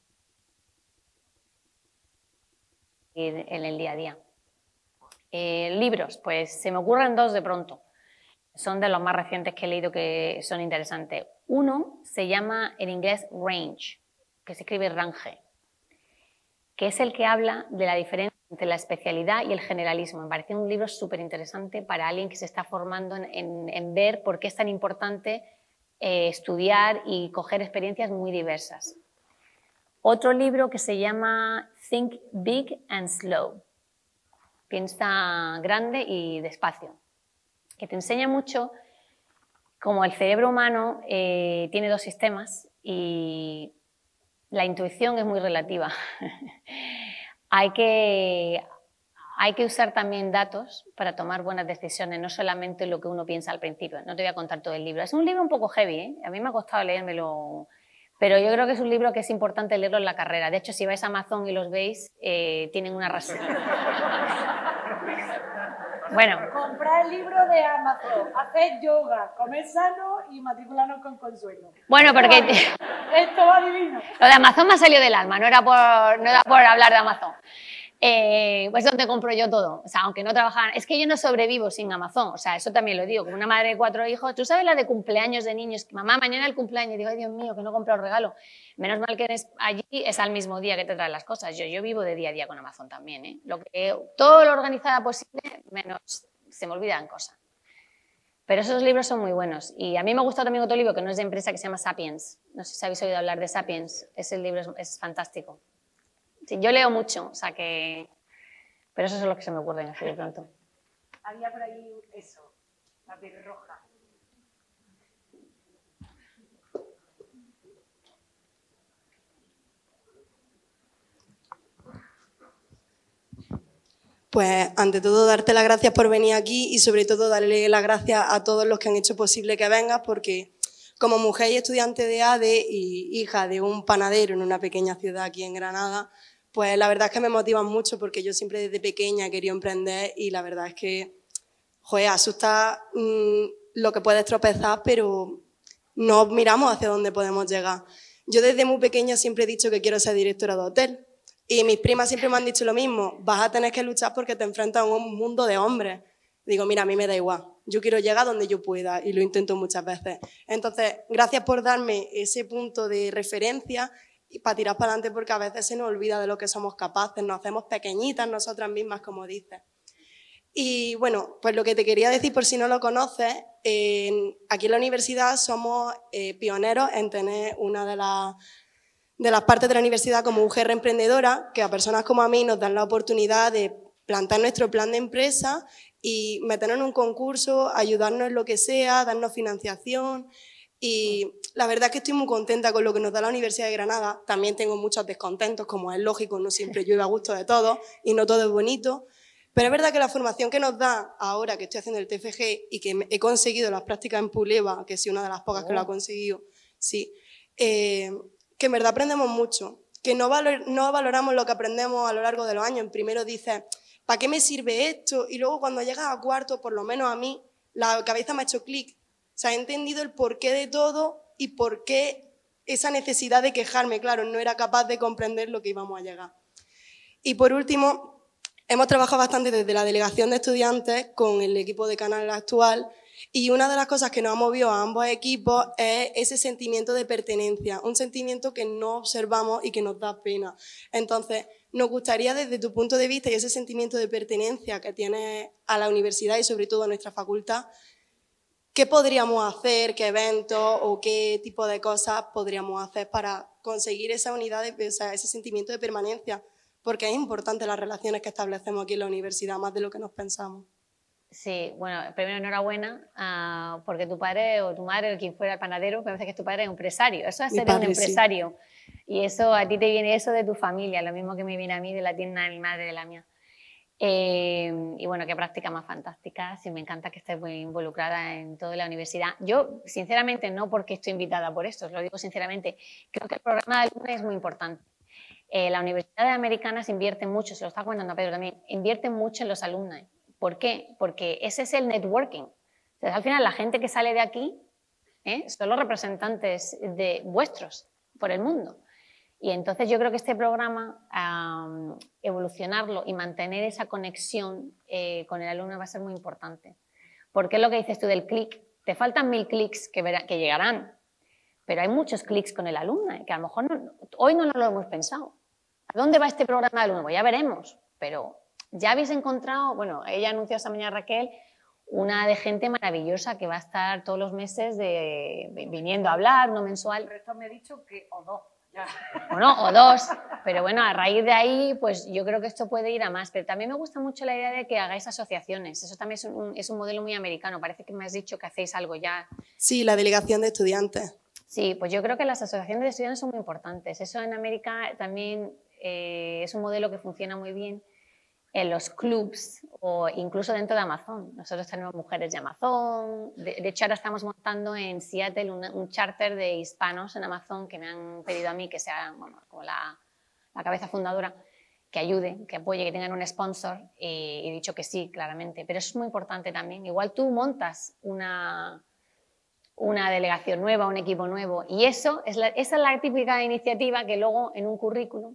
Y en el día a día. Libros, pues se me ocurren 2 de pronto. Son de los más recientes que he leído que son interesantes. Uno se llama en inglés Range, que se escribe range, que es el que habla de la diferencia entre la especialidad y el generalismo. Me parece un libro súper interesante para alguien que se está formando en ver por qué es tan importante estudiar y coger experiencias muy diversas. Otro libro que se llama Think Big and Slow, piensa grande y despacio, que te enseña mucho cómo el cerebro humano tiene 2 sistemas y la intuición es muy relativa. Hay que usar también datos para tomar buenas decisiones, no solamente lo que uno piensa al principio. No te voy a contar todo el libro. Es un libro un poco heavy, ¿eh? A mí me ha costado leérmelo, pero yo creo que es un libro que es importante leerlo en la carrera. De hecho, si vais a Amazon y los veis, tienen una razón. Bueno. Comprar el libro de Amazon, hacer yoga, comer sano y matricularnos con Consuelo. Bueno, porque esto va divino. Lo de Amazon me ha salido del alma, no era por hablar de Amazon. Pues donde compro yo todo. O sea, aunque no trabajaran. Es que yo no sobrevivo sin Amazon. O sea, eso también lo digo. Como una madre de 4 hijos, tú sabes la de cumpleaños de niños. Mamá, mañana el cumpleaños. Y digo, ay, Dios mío, que no he comprado el regalo. Menos mal que eres allí, es al mismo día que te traen las cosas. Yo vivo de día a día con Amazon también, ¿eh? Todo lo organizada posible, menos se me olvidan cosas. Pero esos libros son muy buenos. Y a mí me gusta también otro libro que no es de empresa, que se llama Sapiens. No sé si habéis oído hablar de Sapiens. Ese libro es fantástico. Sí, yo leo mucho, o sea que... Pero eso es lo que se me ocurre así de pronto. Había por ahí eso, la pelirroja. Pues ante todo darte las gracias por venir aquí y sobre todo darle las gracias a todos los que han hecho posible que vengas, porque como mujer y estudiante de ADE y hija de un panadero en una pequeña ciudad aquí en Granada, pues la verdad es que me motivan mucho porque yo siempre desde pequeña he querido emprender y la verdad es que, joder, asusta lo que puedes tropezar, pero no miramos hacia dónde podemos llegar. Yo desde muy pequeña siempre he dicho que quiero ser directora de hotel y mis primas siempre me han dicho lo mismo, vas a tener que luchar porque te enfrentas a un mundo de hombres. Digo, mira, a mí me da igual, yo quiero llegar donde yo pueda y lo intento muchas veces. Entonces, gracias por darme ese punto de referencia y para tirar para adelante, porque a veces se nos olvida de lo que somos capaces, nos hacemos pequeñitas nosotras mismas, como dices. Y bueno, pues lo que te quería decir, por si no lo conoces, aquí en la universidad somos pioneros en tener una de las partes de la universidad como UGR Emprendedora, que a personas como a mí nos dan la oportunidad de plantar nuestro plan de empresa y meternos en un concurso, ayudarnos en lo que sea, darnos financiación. Y la verdad es que estoy muy contenta con lo que nos da la Universidad de Granada. También tengo muchos descontentos, como es lógico, no siempre llueve a gusto de todos y no todo es bonito. Pero es verdad que la formación que nos da ahora que estoy haciendo el TFG y que he conseguido las prácticas en Puleva, que soy una de las pocas que lo ha conseguido, sí, que en verdad aprendemos mucho, que no valoramos lo que aprendemos a lo largo de los años. En primero dices, ¿para qué me sirve esto? Y luego cuando llegas a cuarto, por lo menos a mí, la cabeza me ha hecho clic. O sea, he entendido el porqué de todo y por qué esa necesidad de quejarme. Claro, no era capaz de comprender lo que íbamos a llegar. Y por último, hemos trabajado bastante desde la delegación de estudiantes con el equipo de Canal actual y una de las cosas que nos ha movido a ambos equipos es ese sentimiento de pertenencia, un sentimiento que no observamos y que nos da pena. Entonces, nos gustaría desde tu punto de vista y ese sentimiento de pertenencia que tienes a la universidad y sobre todo a nuestra facultad, ¿qué podríamos hacer, qué eventos o qué tipo de cosas podríamos hacer para conseguir esa unidad, o sea, ese sentimiento de permanencia? Porque es importante las relaciones que establecemos aquí en la universidad, más de lo que nos pensamos. Sí, bueno, primero enhorabuena, porque tu padre o tu madre o quien fuera el panadero, me parece que tu padre es un empresario. Eso es ser un empresario. Sí. Y eso a ti te viene eso de tu familia, lo mismo que me viene a mí de la tienda de mi madre, de la mía. Y bueno, qué práctica más fantástica. Sí, me encanta que estés muy involucrada en toda la universidad. Yo, sinceramente, no porque estoy invitada por esto, os lo digo sinceramente, creo que el programa de alumnos es muy importante. La Universidad de Americanas invierte mucho, se lo está comentando Pedro también, invierte mucho en los alumnos. ¿Por qué? Porque ese es el networking. Entonces, al final, la gente que sale de aquí son los representantes de vuestros por el mundo. Y entonces yo creo que este programa, evolucionarlo y mantener esa conexión con el alumno va a ser muy importante. Porque es lo que dices tú del clic. Te faltan 1000 clics que llegarán, pero hay muchos clics con el alumno que a lo mejor hoy no lo hemos pensado. ¿A dónde va este programa de alumno? Pues ya veremos, pero ya habéis encontrado, bueno, ella anunció esta mañana, Raquel, una de gente maravillosa que va a estar todos los meses viniendo a hablar, no mensual. Pero esto me ha dicho que o dos. Bueno, o dos, pero bueno, a raíz de ahí, pues yo creo que esto puede ir a más, pero también me gusta mucho la idea de que hagáis asociaciones, eso también es un modelo muy americano, parece que me has dicho que hacéis algo ya. Sí, la delegación de estudiantes. Sí, pues yo creo que las asociaciones de estudiantes son muy importantes, eso en América también es un modelo que funciona muy bien en los clubs o incluso dentro de Amazon. Nosotros tenemos mujeres de Amazon. De hecho, ahora estamos montando en Seattle un charter de hispanos en Amazon que me han pedido a mí que sea como la cabeza fundadora, que ayude, que apoye, que tengan un sponsor. Y he dicho que sí, claramente. Pero eso es muy importante también. Igual tú montas una delegación nueva, un equipo nuevo. Y esa es la típica iniciativa que luego en un currículum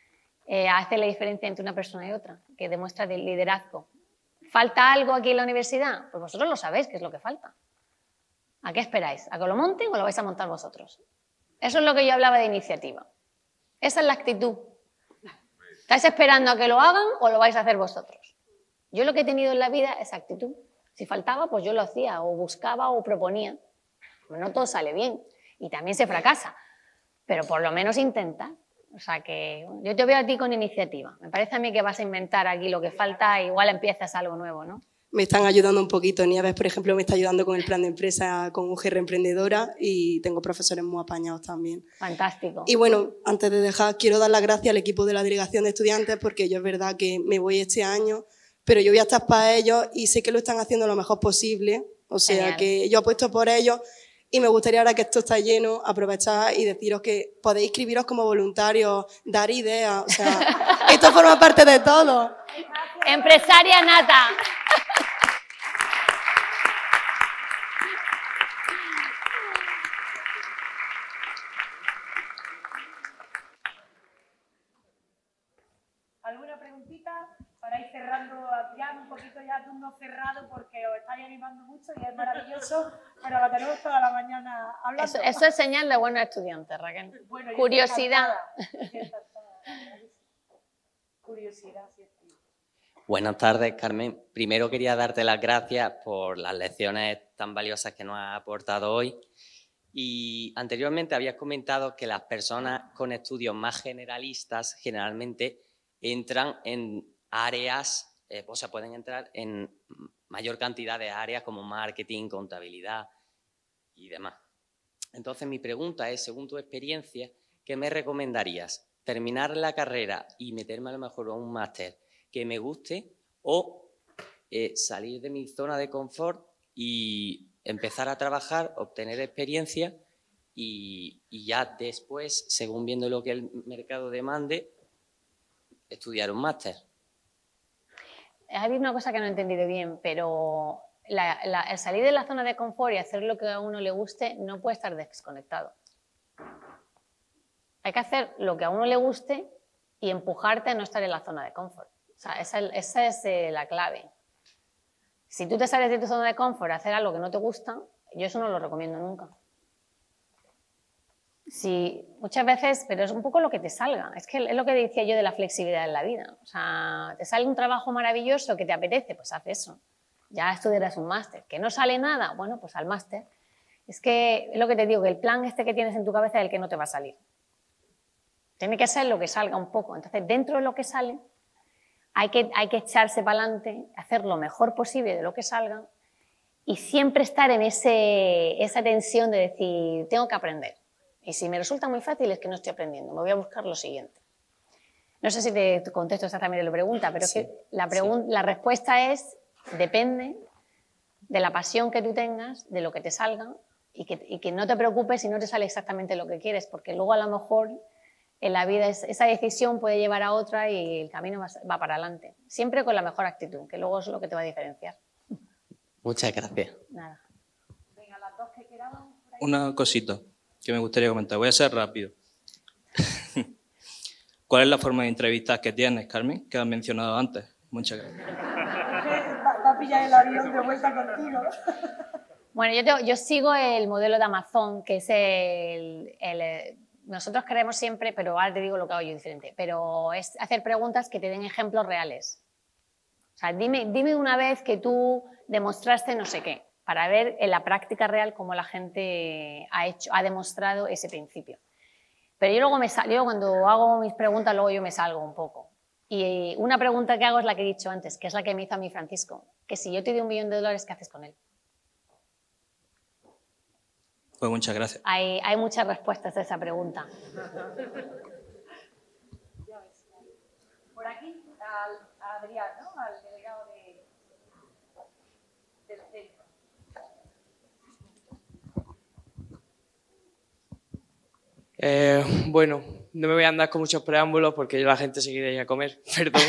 hace la diferencia entre una persona y otra, que demuestra el liderazgo. ¿Falta algo aquí en la universidad? Pues vosotros lo sabéis qué es lo que falta. ¿A qué esperáis? ¿A que lo monten o lo vais a montar vosotros? Eso es lo que yo hablaba de iniciativa. Esa es la actitud. ¿Estáis esperando a que lo hagan o lo vais a hacer vosotros? Yo lo que he tenido en la vida es actitud. Si faltaba, pues yo lo hacía, o buscaba o proponía. No todo sale bien y también se fracasa, pero por lo menos intenta. O sea que yo te veo a ti con iniciativa. Me parece a mí que vas a inventar aquí lo que falta e igual empiezas algo nuevo, ¿no? Me están ayudando un poquito. Nieves, por ejemplo, me está ayudando con el plan de empresa con UGR Emprendedora y tengo profesores muy apañados también. Fantástico. Y bueno, antes de dejar, quiero dar las gracias al equipo de la delegación de estudiantes porque yo es verdad que me voy este año, pero yo voy a estar para ellos y sé que lo están haciendo lo mejor posible. O sea, genial, que yo apuesto por ellos. Y me gustaría, ahora que esto está lleno, aprovechar y deciros que podéis inscribiros como voluntarios, dar ideas. O sea, esto forma parte de todo. Empresaria nata. ¿Alguna preguntita para ir cerrando ya un poquito ya turno cerrado porque os estáis animando mucho y es maravilloso, pero lo tenemos toda la mañana hablando? Eso es señal de buenos estudiantes, Raquel. Bueno, curiosidad. Curiosidad, sí. Buenas tardes, Carmen. Primero quería darte las gracias por las lecciones tan valiosas que nos has aportado hoy Y anteriormente habías comentado que las personas con estudios más generalistas generalmente entran en áreas, o sea, pueden entrar en mayor cantidad de áreas como marketing, contabilidad y demás. Entonces mi pregunta es, según tu experiencia, ¿qué me recomendarías? ¿Terminar la carrera y meterme a lo mejor a un máster que me guste o salir de mi zona de confort y empezar a trabajar, obtener experiencia y ya después, según viendo lo que el mercado demande, estudiar un máster? Ha habido una cosa que no he entendido bien, pero el salir de la zona de confort y hacer lo que a uno le guste no puede estar desconectado. Hay que hacer lo que a uno le guste y empujarte a no estar en la zona de confort. O sea, esa es la clave. Si tú te sales de tu zona de confort a hacer algo que no te gusta, yo eso no lo recomiendo nunca. Sí, muchas veces, pero es un poco lo que te salga. Es que es lo que decía yo de la flexibilidad en la vida. O sea, te sale un trabajo maravilloso que te apetece, pues haz eso. Ya estudiarás un máster. ¿Que no sale nada? Bueno, pues al máster. Es que es lo que te digo, que el plan este que tienes en tu cabeza es el que no te va a salir. Tiene que ser lo que salga un poco. Entonces, dentro de lo que sale, hay que echarse para adelante, hacer lo mejor posible de lo que salga y siempre estar en esa tensión de decir, tengo que aprender. Y si me resulta muy fácil es que no estoy aprendiendo, me voy a buscar lo siguiente. No sé si te contesto exactamente la pregunta, pero sí, es que la respuesta es, depende de la pasión que tú tengas, de lo que te salga y que no te preocupes si no te sale exactamente lo que quieres, porque luego a lo mejor en la vida esa decisión puede llevar a otra y el camino va para adelante. Siempre con la mejor actitud, que luego es lo que te va a diferenciar. Muchas gracias. Nada. Venga, las dos que quedamos por ahí. Una cosita que me gustaría comentar. Voy a ser rápido. ¿Cuál es la forma de entrevistas que tienes, Carmen, que has mencionado antes? Muchas gracias. Va a pillar el avión de vuelta contigo. Bueno, yo sigo el modelo de Amazon, que es nosotros queremos siempre, pero ahora te digo lo que hago yo diferente, pero es hacer preguntas que te den ejemplos reales. O sea, dime una vez que tú demostraste no sé qué, para ver en la práctica real cómo la gente ha demostrado ese principio. Pero yo luego cuando hago mis preguntas, luego yo me salgo un poco. Y una pregunta que hago es la que he dicho antes, que es la que me hizo a mí Francisco, que si yo te doy $1 millón, ¿qué haces con él? Pues muchas gracias. Hay muchas respuestas a esa pregunta. Por aquí, a Adrián, ¿no? Al delegado del centro. Bueno, no me voy a andar con muchos preámbulos porque la gente se quiere ir a comer, perdón.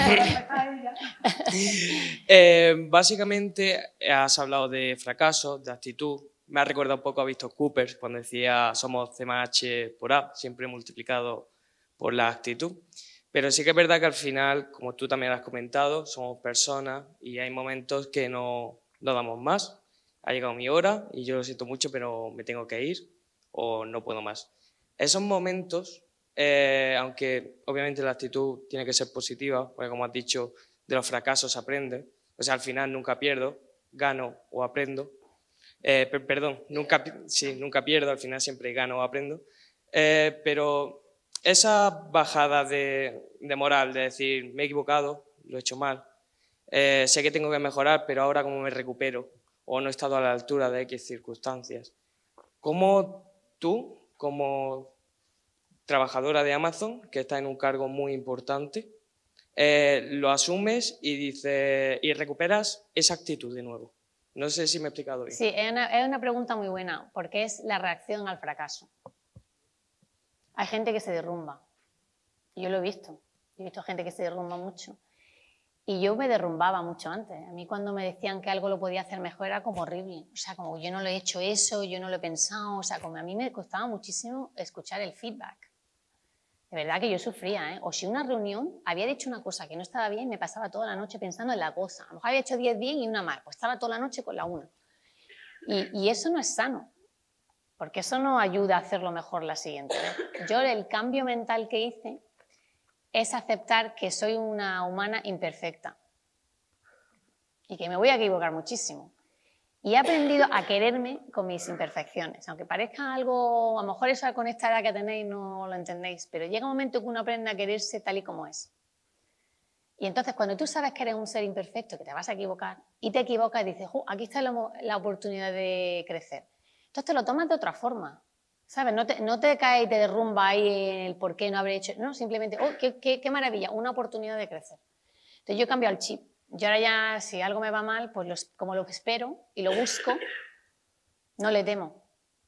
Básicamente has hablado de fracaso, de actitud. Me ha recordado un poco a Víctor Coopers cuando decía somos CMH por A, siempre multiplicado por la actitud. Pero sí que es verdad que al final, como tú también has comentado, somos personas y hay momentos que no damos más. Ha llegado mi hora y yo lo siento mucho, pero me tengo que ir o no puedo más. Esos momentos, aunque obviamente la actitud tiene que ser positiva, porque como has dicho, de los fracasos se aprende. O sea, al final nunca pierdo, gano o aprendo. Perdón, nunca pierdo, al final siempre gano o aprendo. Pero esa bajada de moral, de decir, me he equivocado, lo he hecho mal, sé que tengo que mejorar, pero ahora cómo me recupero o no he estado a la altura de X circunstancias. ¿Cómo tú, como trabajadora de Amazon, que está en un cargo muy importante, lo asumes y recuperas esa actitud de nuevo? No sé si me he explicado bien. Sí, es una pregunta muy buena, porque es la reacción al fracaso. Hay gente que se derrumba. Yo lo he visto. He visto gente que se derrumba mucho. Y yo me derrumbaba mucho antes. A mí cuando me decían que algo lo podía hacer mejor era como horrible. O sea, como yo no lo he hecho eso, yo no lo he pensado. O sea, como a mí me costaba muchísimo escuchar el feedback. De verdad que yo sufría, ¿eh? O si una reunión había dicho una cosa que no estaba bien, me pasaba toda la noche pensando en la cosa. A lo mejor había hecho 10 bien y una mal. Pues estaba toda la noche con la una. Y eso no es sano. Porque eso no ayuda a hacerlo mejor la siguiente vez. Yo el cambio mental que hice es aceptar que soy una humana imperfecta y que me voy a equivocar muchísimo. Y he aprendido a quererme con mis imperfecciones. Aunque parezca algo, a lo mejor eso con esta edad que tenéis no lo entendéis, pero llega un momento que uno aprende a quererse tal y como es. Y entonces cuando tú sabes que eres un ser imperfecto, que te vas a equivocar, y te equivocas y dices, aquí está la oportunidad de crecer. Entonces te lo tomas de otra forma, ¿sabes? No te cae y te derrumba ahí en el por qué no habré hecho, no, simplemente, oh, qué maravilla, una oportunidad de crecer. Entonces yo he cambiado el chip. Yo ahora ya, si algo me va mal, pues como lo espero y lo busco, no le temo.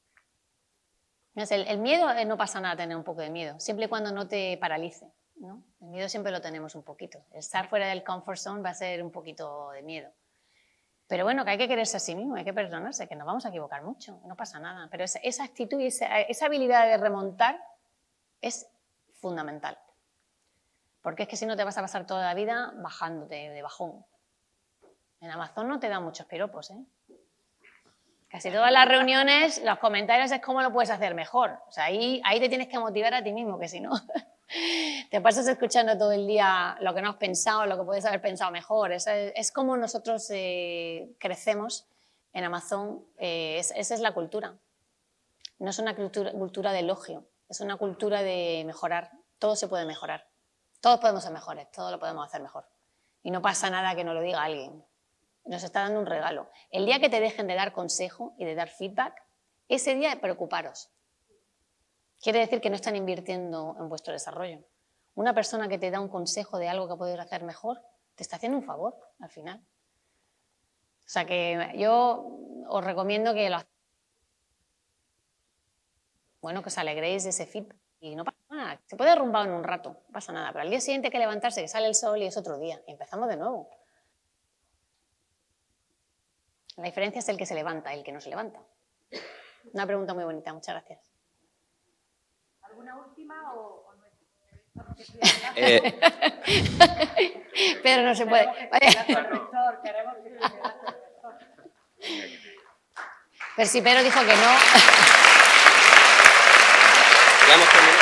El miedo, no pasa nada tener un poco de miedo, siempre y cuando no te paralice, ¿no? El miedo siempre lo tenemos un poquito. Estar fuera del comfort zone va a ser un poquito de miedo. Pero bueno, que hay que quererse a sí mismo, hay que perdonarse, que nos vamos a equivocar mucho, no pasa nada. Pero esa actitud y esa habilidad de remontar es fundamental. Porque es que si no te vas a pasar toda la vida bajándote de bajón. En Amazon no te dan muchos piropos, ¿eh? Casi todas las reuniones, los comentarios es cómo lo puedes hacer mejor. O sea, ahí te tienes que motivar a ti mismo, que si no, te pasas escuchando todo el día lo que no has pensado, lo que puedes haber pensado mejor. Es como nosotros crecemos en Amazon, esa es la cultura. No es una cultura de elogio, es una cultura de mejorar. Todo se puede mejorar. Todos podemos ser mejores, todo lo podemos hacer mejor. Y no pasa nada que no lo diga alguien. Nos está dando un regalo. El día que te dejen de dar consejo y de dar feedback, ese día preocuparos. Quiere decir que no están invirtiendo en vuestro desarrollo. Una persona que te da un consejo de algo que puedes hacer mejor, te está haciendo un favor al final. O sea que yo os recomiendo que que os alegréis de ese feedback. Y no pasa nada, se puede derrumbar en un rato, no pasa nada, pero al día siguiente hay que levantarse, que sale el sol y es otro día, y empezamos de nuevo. La diferencia es el que se levanta y el que no se levanta. Una pregunta muy bonita, muchas gracias. ¿Alguna última o no? Pedro, no se puede. Pero si Pedro dijo que no... Ya hemos terminado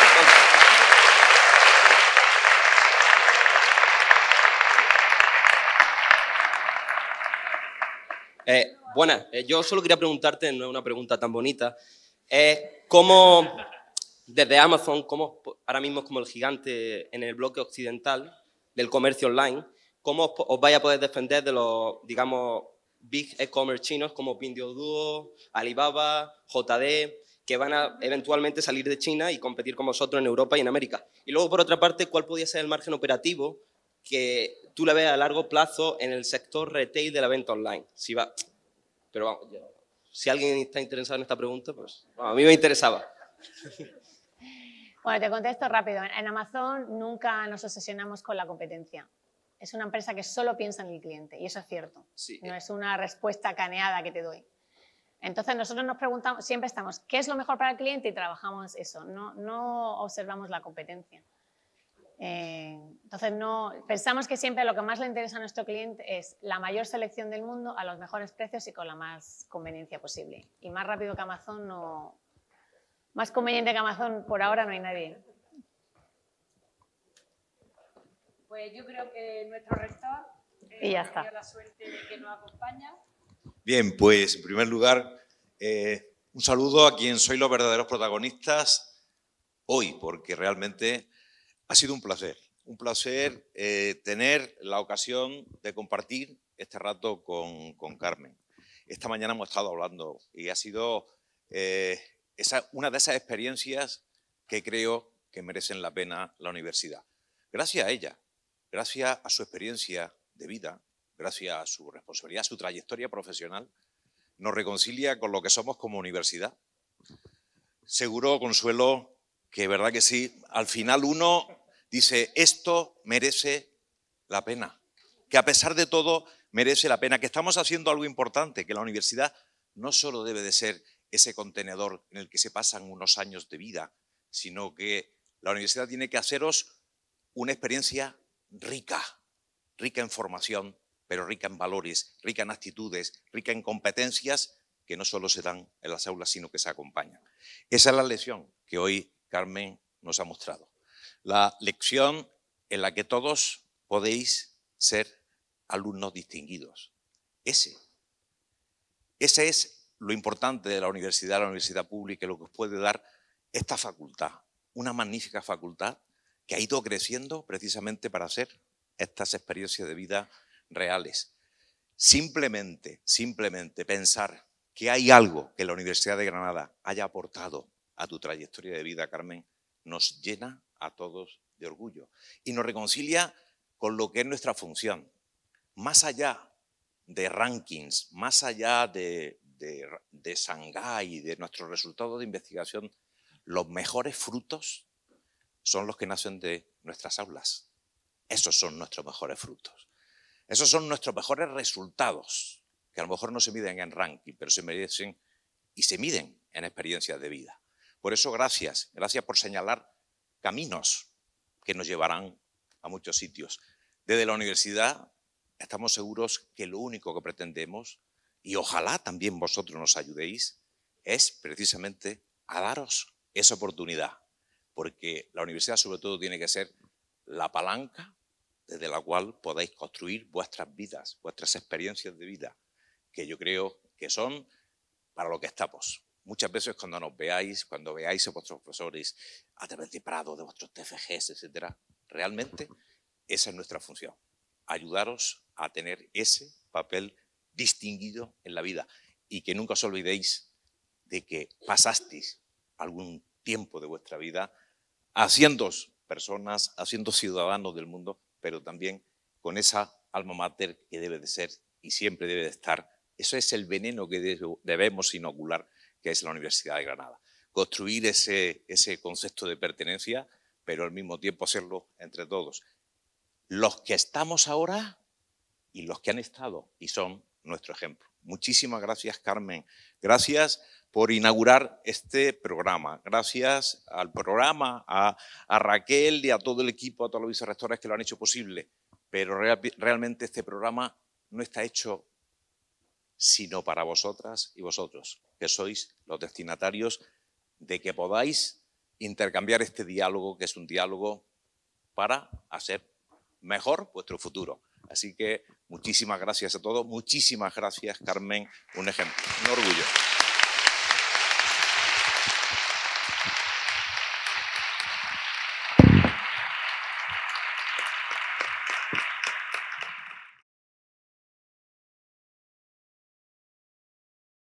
entonces. Buenas, yo solo quería preguntarte, no es una pregunta tan bonita, ¿cómo desde Amazon, como ahora mismo es como el gigante en el bloque occidental del comercio online, cómo os vais a poder defender de los, digamos, big e-commerce chinos como Pinduoduo, Alibaba, JD, que van a eventualmente salir de China y competir con vosotros en Europa y en América? Y luego, por otra parte, ¿cuál podría ser el margen operativo que tú le veas a largo plazo en el sector retail de la venta online? Pero vamos, si alguien está interesado en esta pregunta, pues a mí me interesaba. Bueno, te contesto rápido. En Amazon nunca nos obsesionamos con la competencia. Es una empresa que solo piensa en el cliente, y eso es cierto. Sí. No es una respuesta caneada que te doy. Entonces nosotros nos preguntamos, siempre estamos, ¿qué es lo mejor para el cliente? Y trabajamos eso, no observamos la competencia. Entonces pensamos que siempre lo que más le interesa a nuestro cliente es la mayor selección del mundo a los mejores precios y con la más conveniencia posible. Y más rápido que Amazon, más conveniente que Amazon por ahora no hay nadie. Pues yo creo que nuestro rector y ya está. Tiene la suerte de que nos acompaña. Bien, pues en primer lugar, un saludo a quien sois los verdaderos protagonistas hoy, porque realmente ha sido un placer tener la ocasión de compartir este rato con Carmen. Esta mañana hemos estado hablando y ha sido una de esas experiencias que creo que merecen la pena la universidad. Gracias a ella, gracias a su experiencia de vida, gracias a su responsabilidad, a su trayectoria profesional, nos reconcilia con lo que somos como universidad. Seguro, Consuelo, que verdad que sí, al final uno dice, esto merece la pena, que a pesar de todo merece la pena, que estamos haciendo algo importante, que la universidad no solo debe de ser ese contenedor en el que se pasan unos años de vida, sino que la universidad tiene que haceros una experiencia rica en formación, pero rica en valores, rica en actitudes, rica en competencias que no solo se dan en las aulas, sino que se acompañan. Esa es la lección que hoy Carmen nos ha mostrado. La lección en la que todos podéis ser alumnos distinguidos. Ese Ese es lo importante de la universidad pública, lo que os puede dar esta facultad, una magnífica facultad que ha ido creciendo precisamente para hacer estas experiencias de vida reales. Simplemente pensar que hay algo que la Universidad de Granada haya aportado a tu trayectoria de vida, Carmen, nos llena a todos de orgullo y nos reconcilia con lo que es nuestra función. Más allá de rankings, más allá de Shanghái, de nuestros resultados de investigación, los mejores frutos son los que nacen de nuestras aulas. Esos son nuestros mejores frutos. Esos son nuestros mejores resultados, que a lo mejor no se miden en ranking, pero se merecen y se miden en experiencias de vida. Por eso, gracias por señalar caminos que nos llevarán a muchos sitios. Desde la universidad estamos seguros que lo único que pretendemos, y ojalá también vosotros nos ayudéis, es precisamente a daros esa oportunidad, porque la universidad sobre todo tiene que ser la palanca desde la cual podáis construir vuestras vidas, vuestras experiencias de vida, que yo creo que son para lo que estamos. Muchas veces cuando nos veáis, cuando veáis a vuestros profesores a través de Prado, de vuestros TFGs, etcétera, realmente esa es nuestra función, ayudaros a tener ese papel distinguido en la vida y que nunca os olvidéis de que pasasteis algún tiempo de vuestra vida haciendo personas, haciendo ciudadanos del mundo, pero también con esa alma mater que debe de ser y siempre debe de estar. Eso es el veneno que debemos inocular, que es la Universidad de Granada. Construir ese concepto de pertenencia, pero al mismo tiempo hacerlo entre todos. Los que estamos ahora y los que han estado y son nuestro ejemplo. Muchísimas gracias, Carmen. Gracias por inaugurar este programa. Gracias al programa, a Raquel y a todo el equipo, a todos los vicerrectores que lo han hecho posible. Pero realmente este programa no está hecho sino para vosotras y vosotros, que sois los destinatarios de que podáis intercambiar este diálogo, que es un diálogo para hacer mejor vuestro futuro. Así que muchísimas gracias a todos, muchísimas gracias, Carmen, un ejemplo, un orgullo.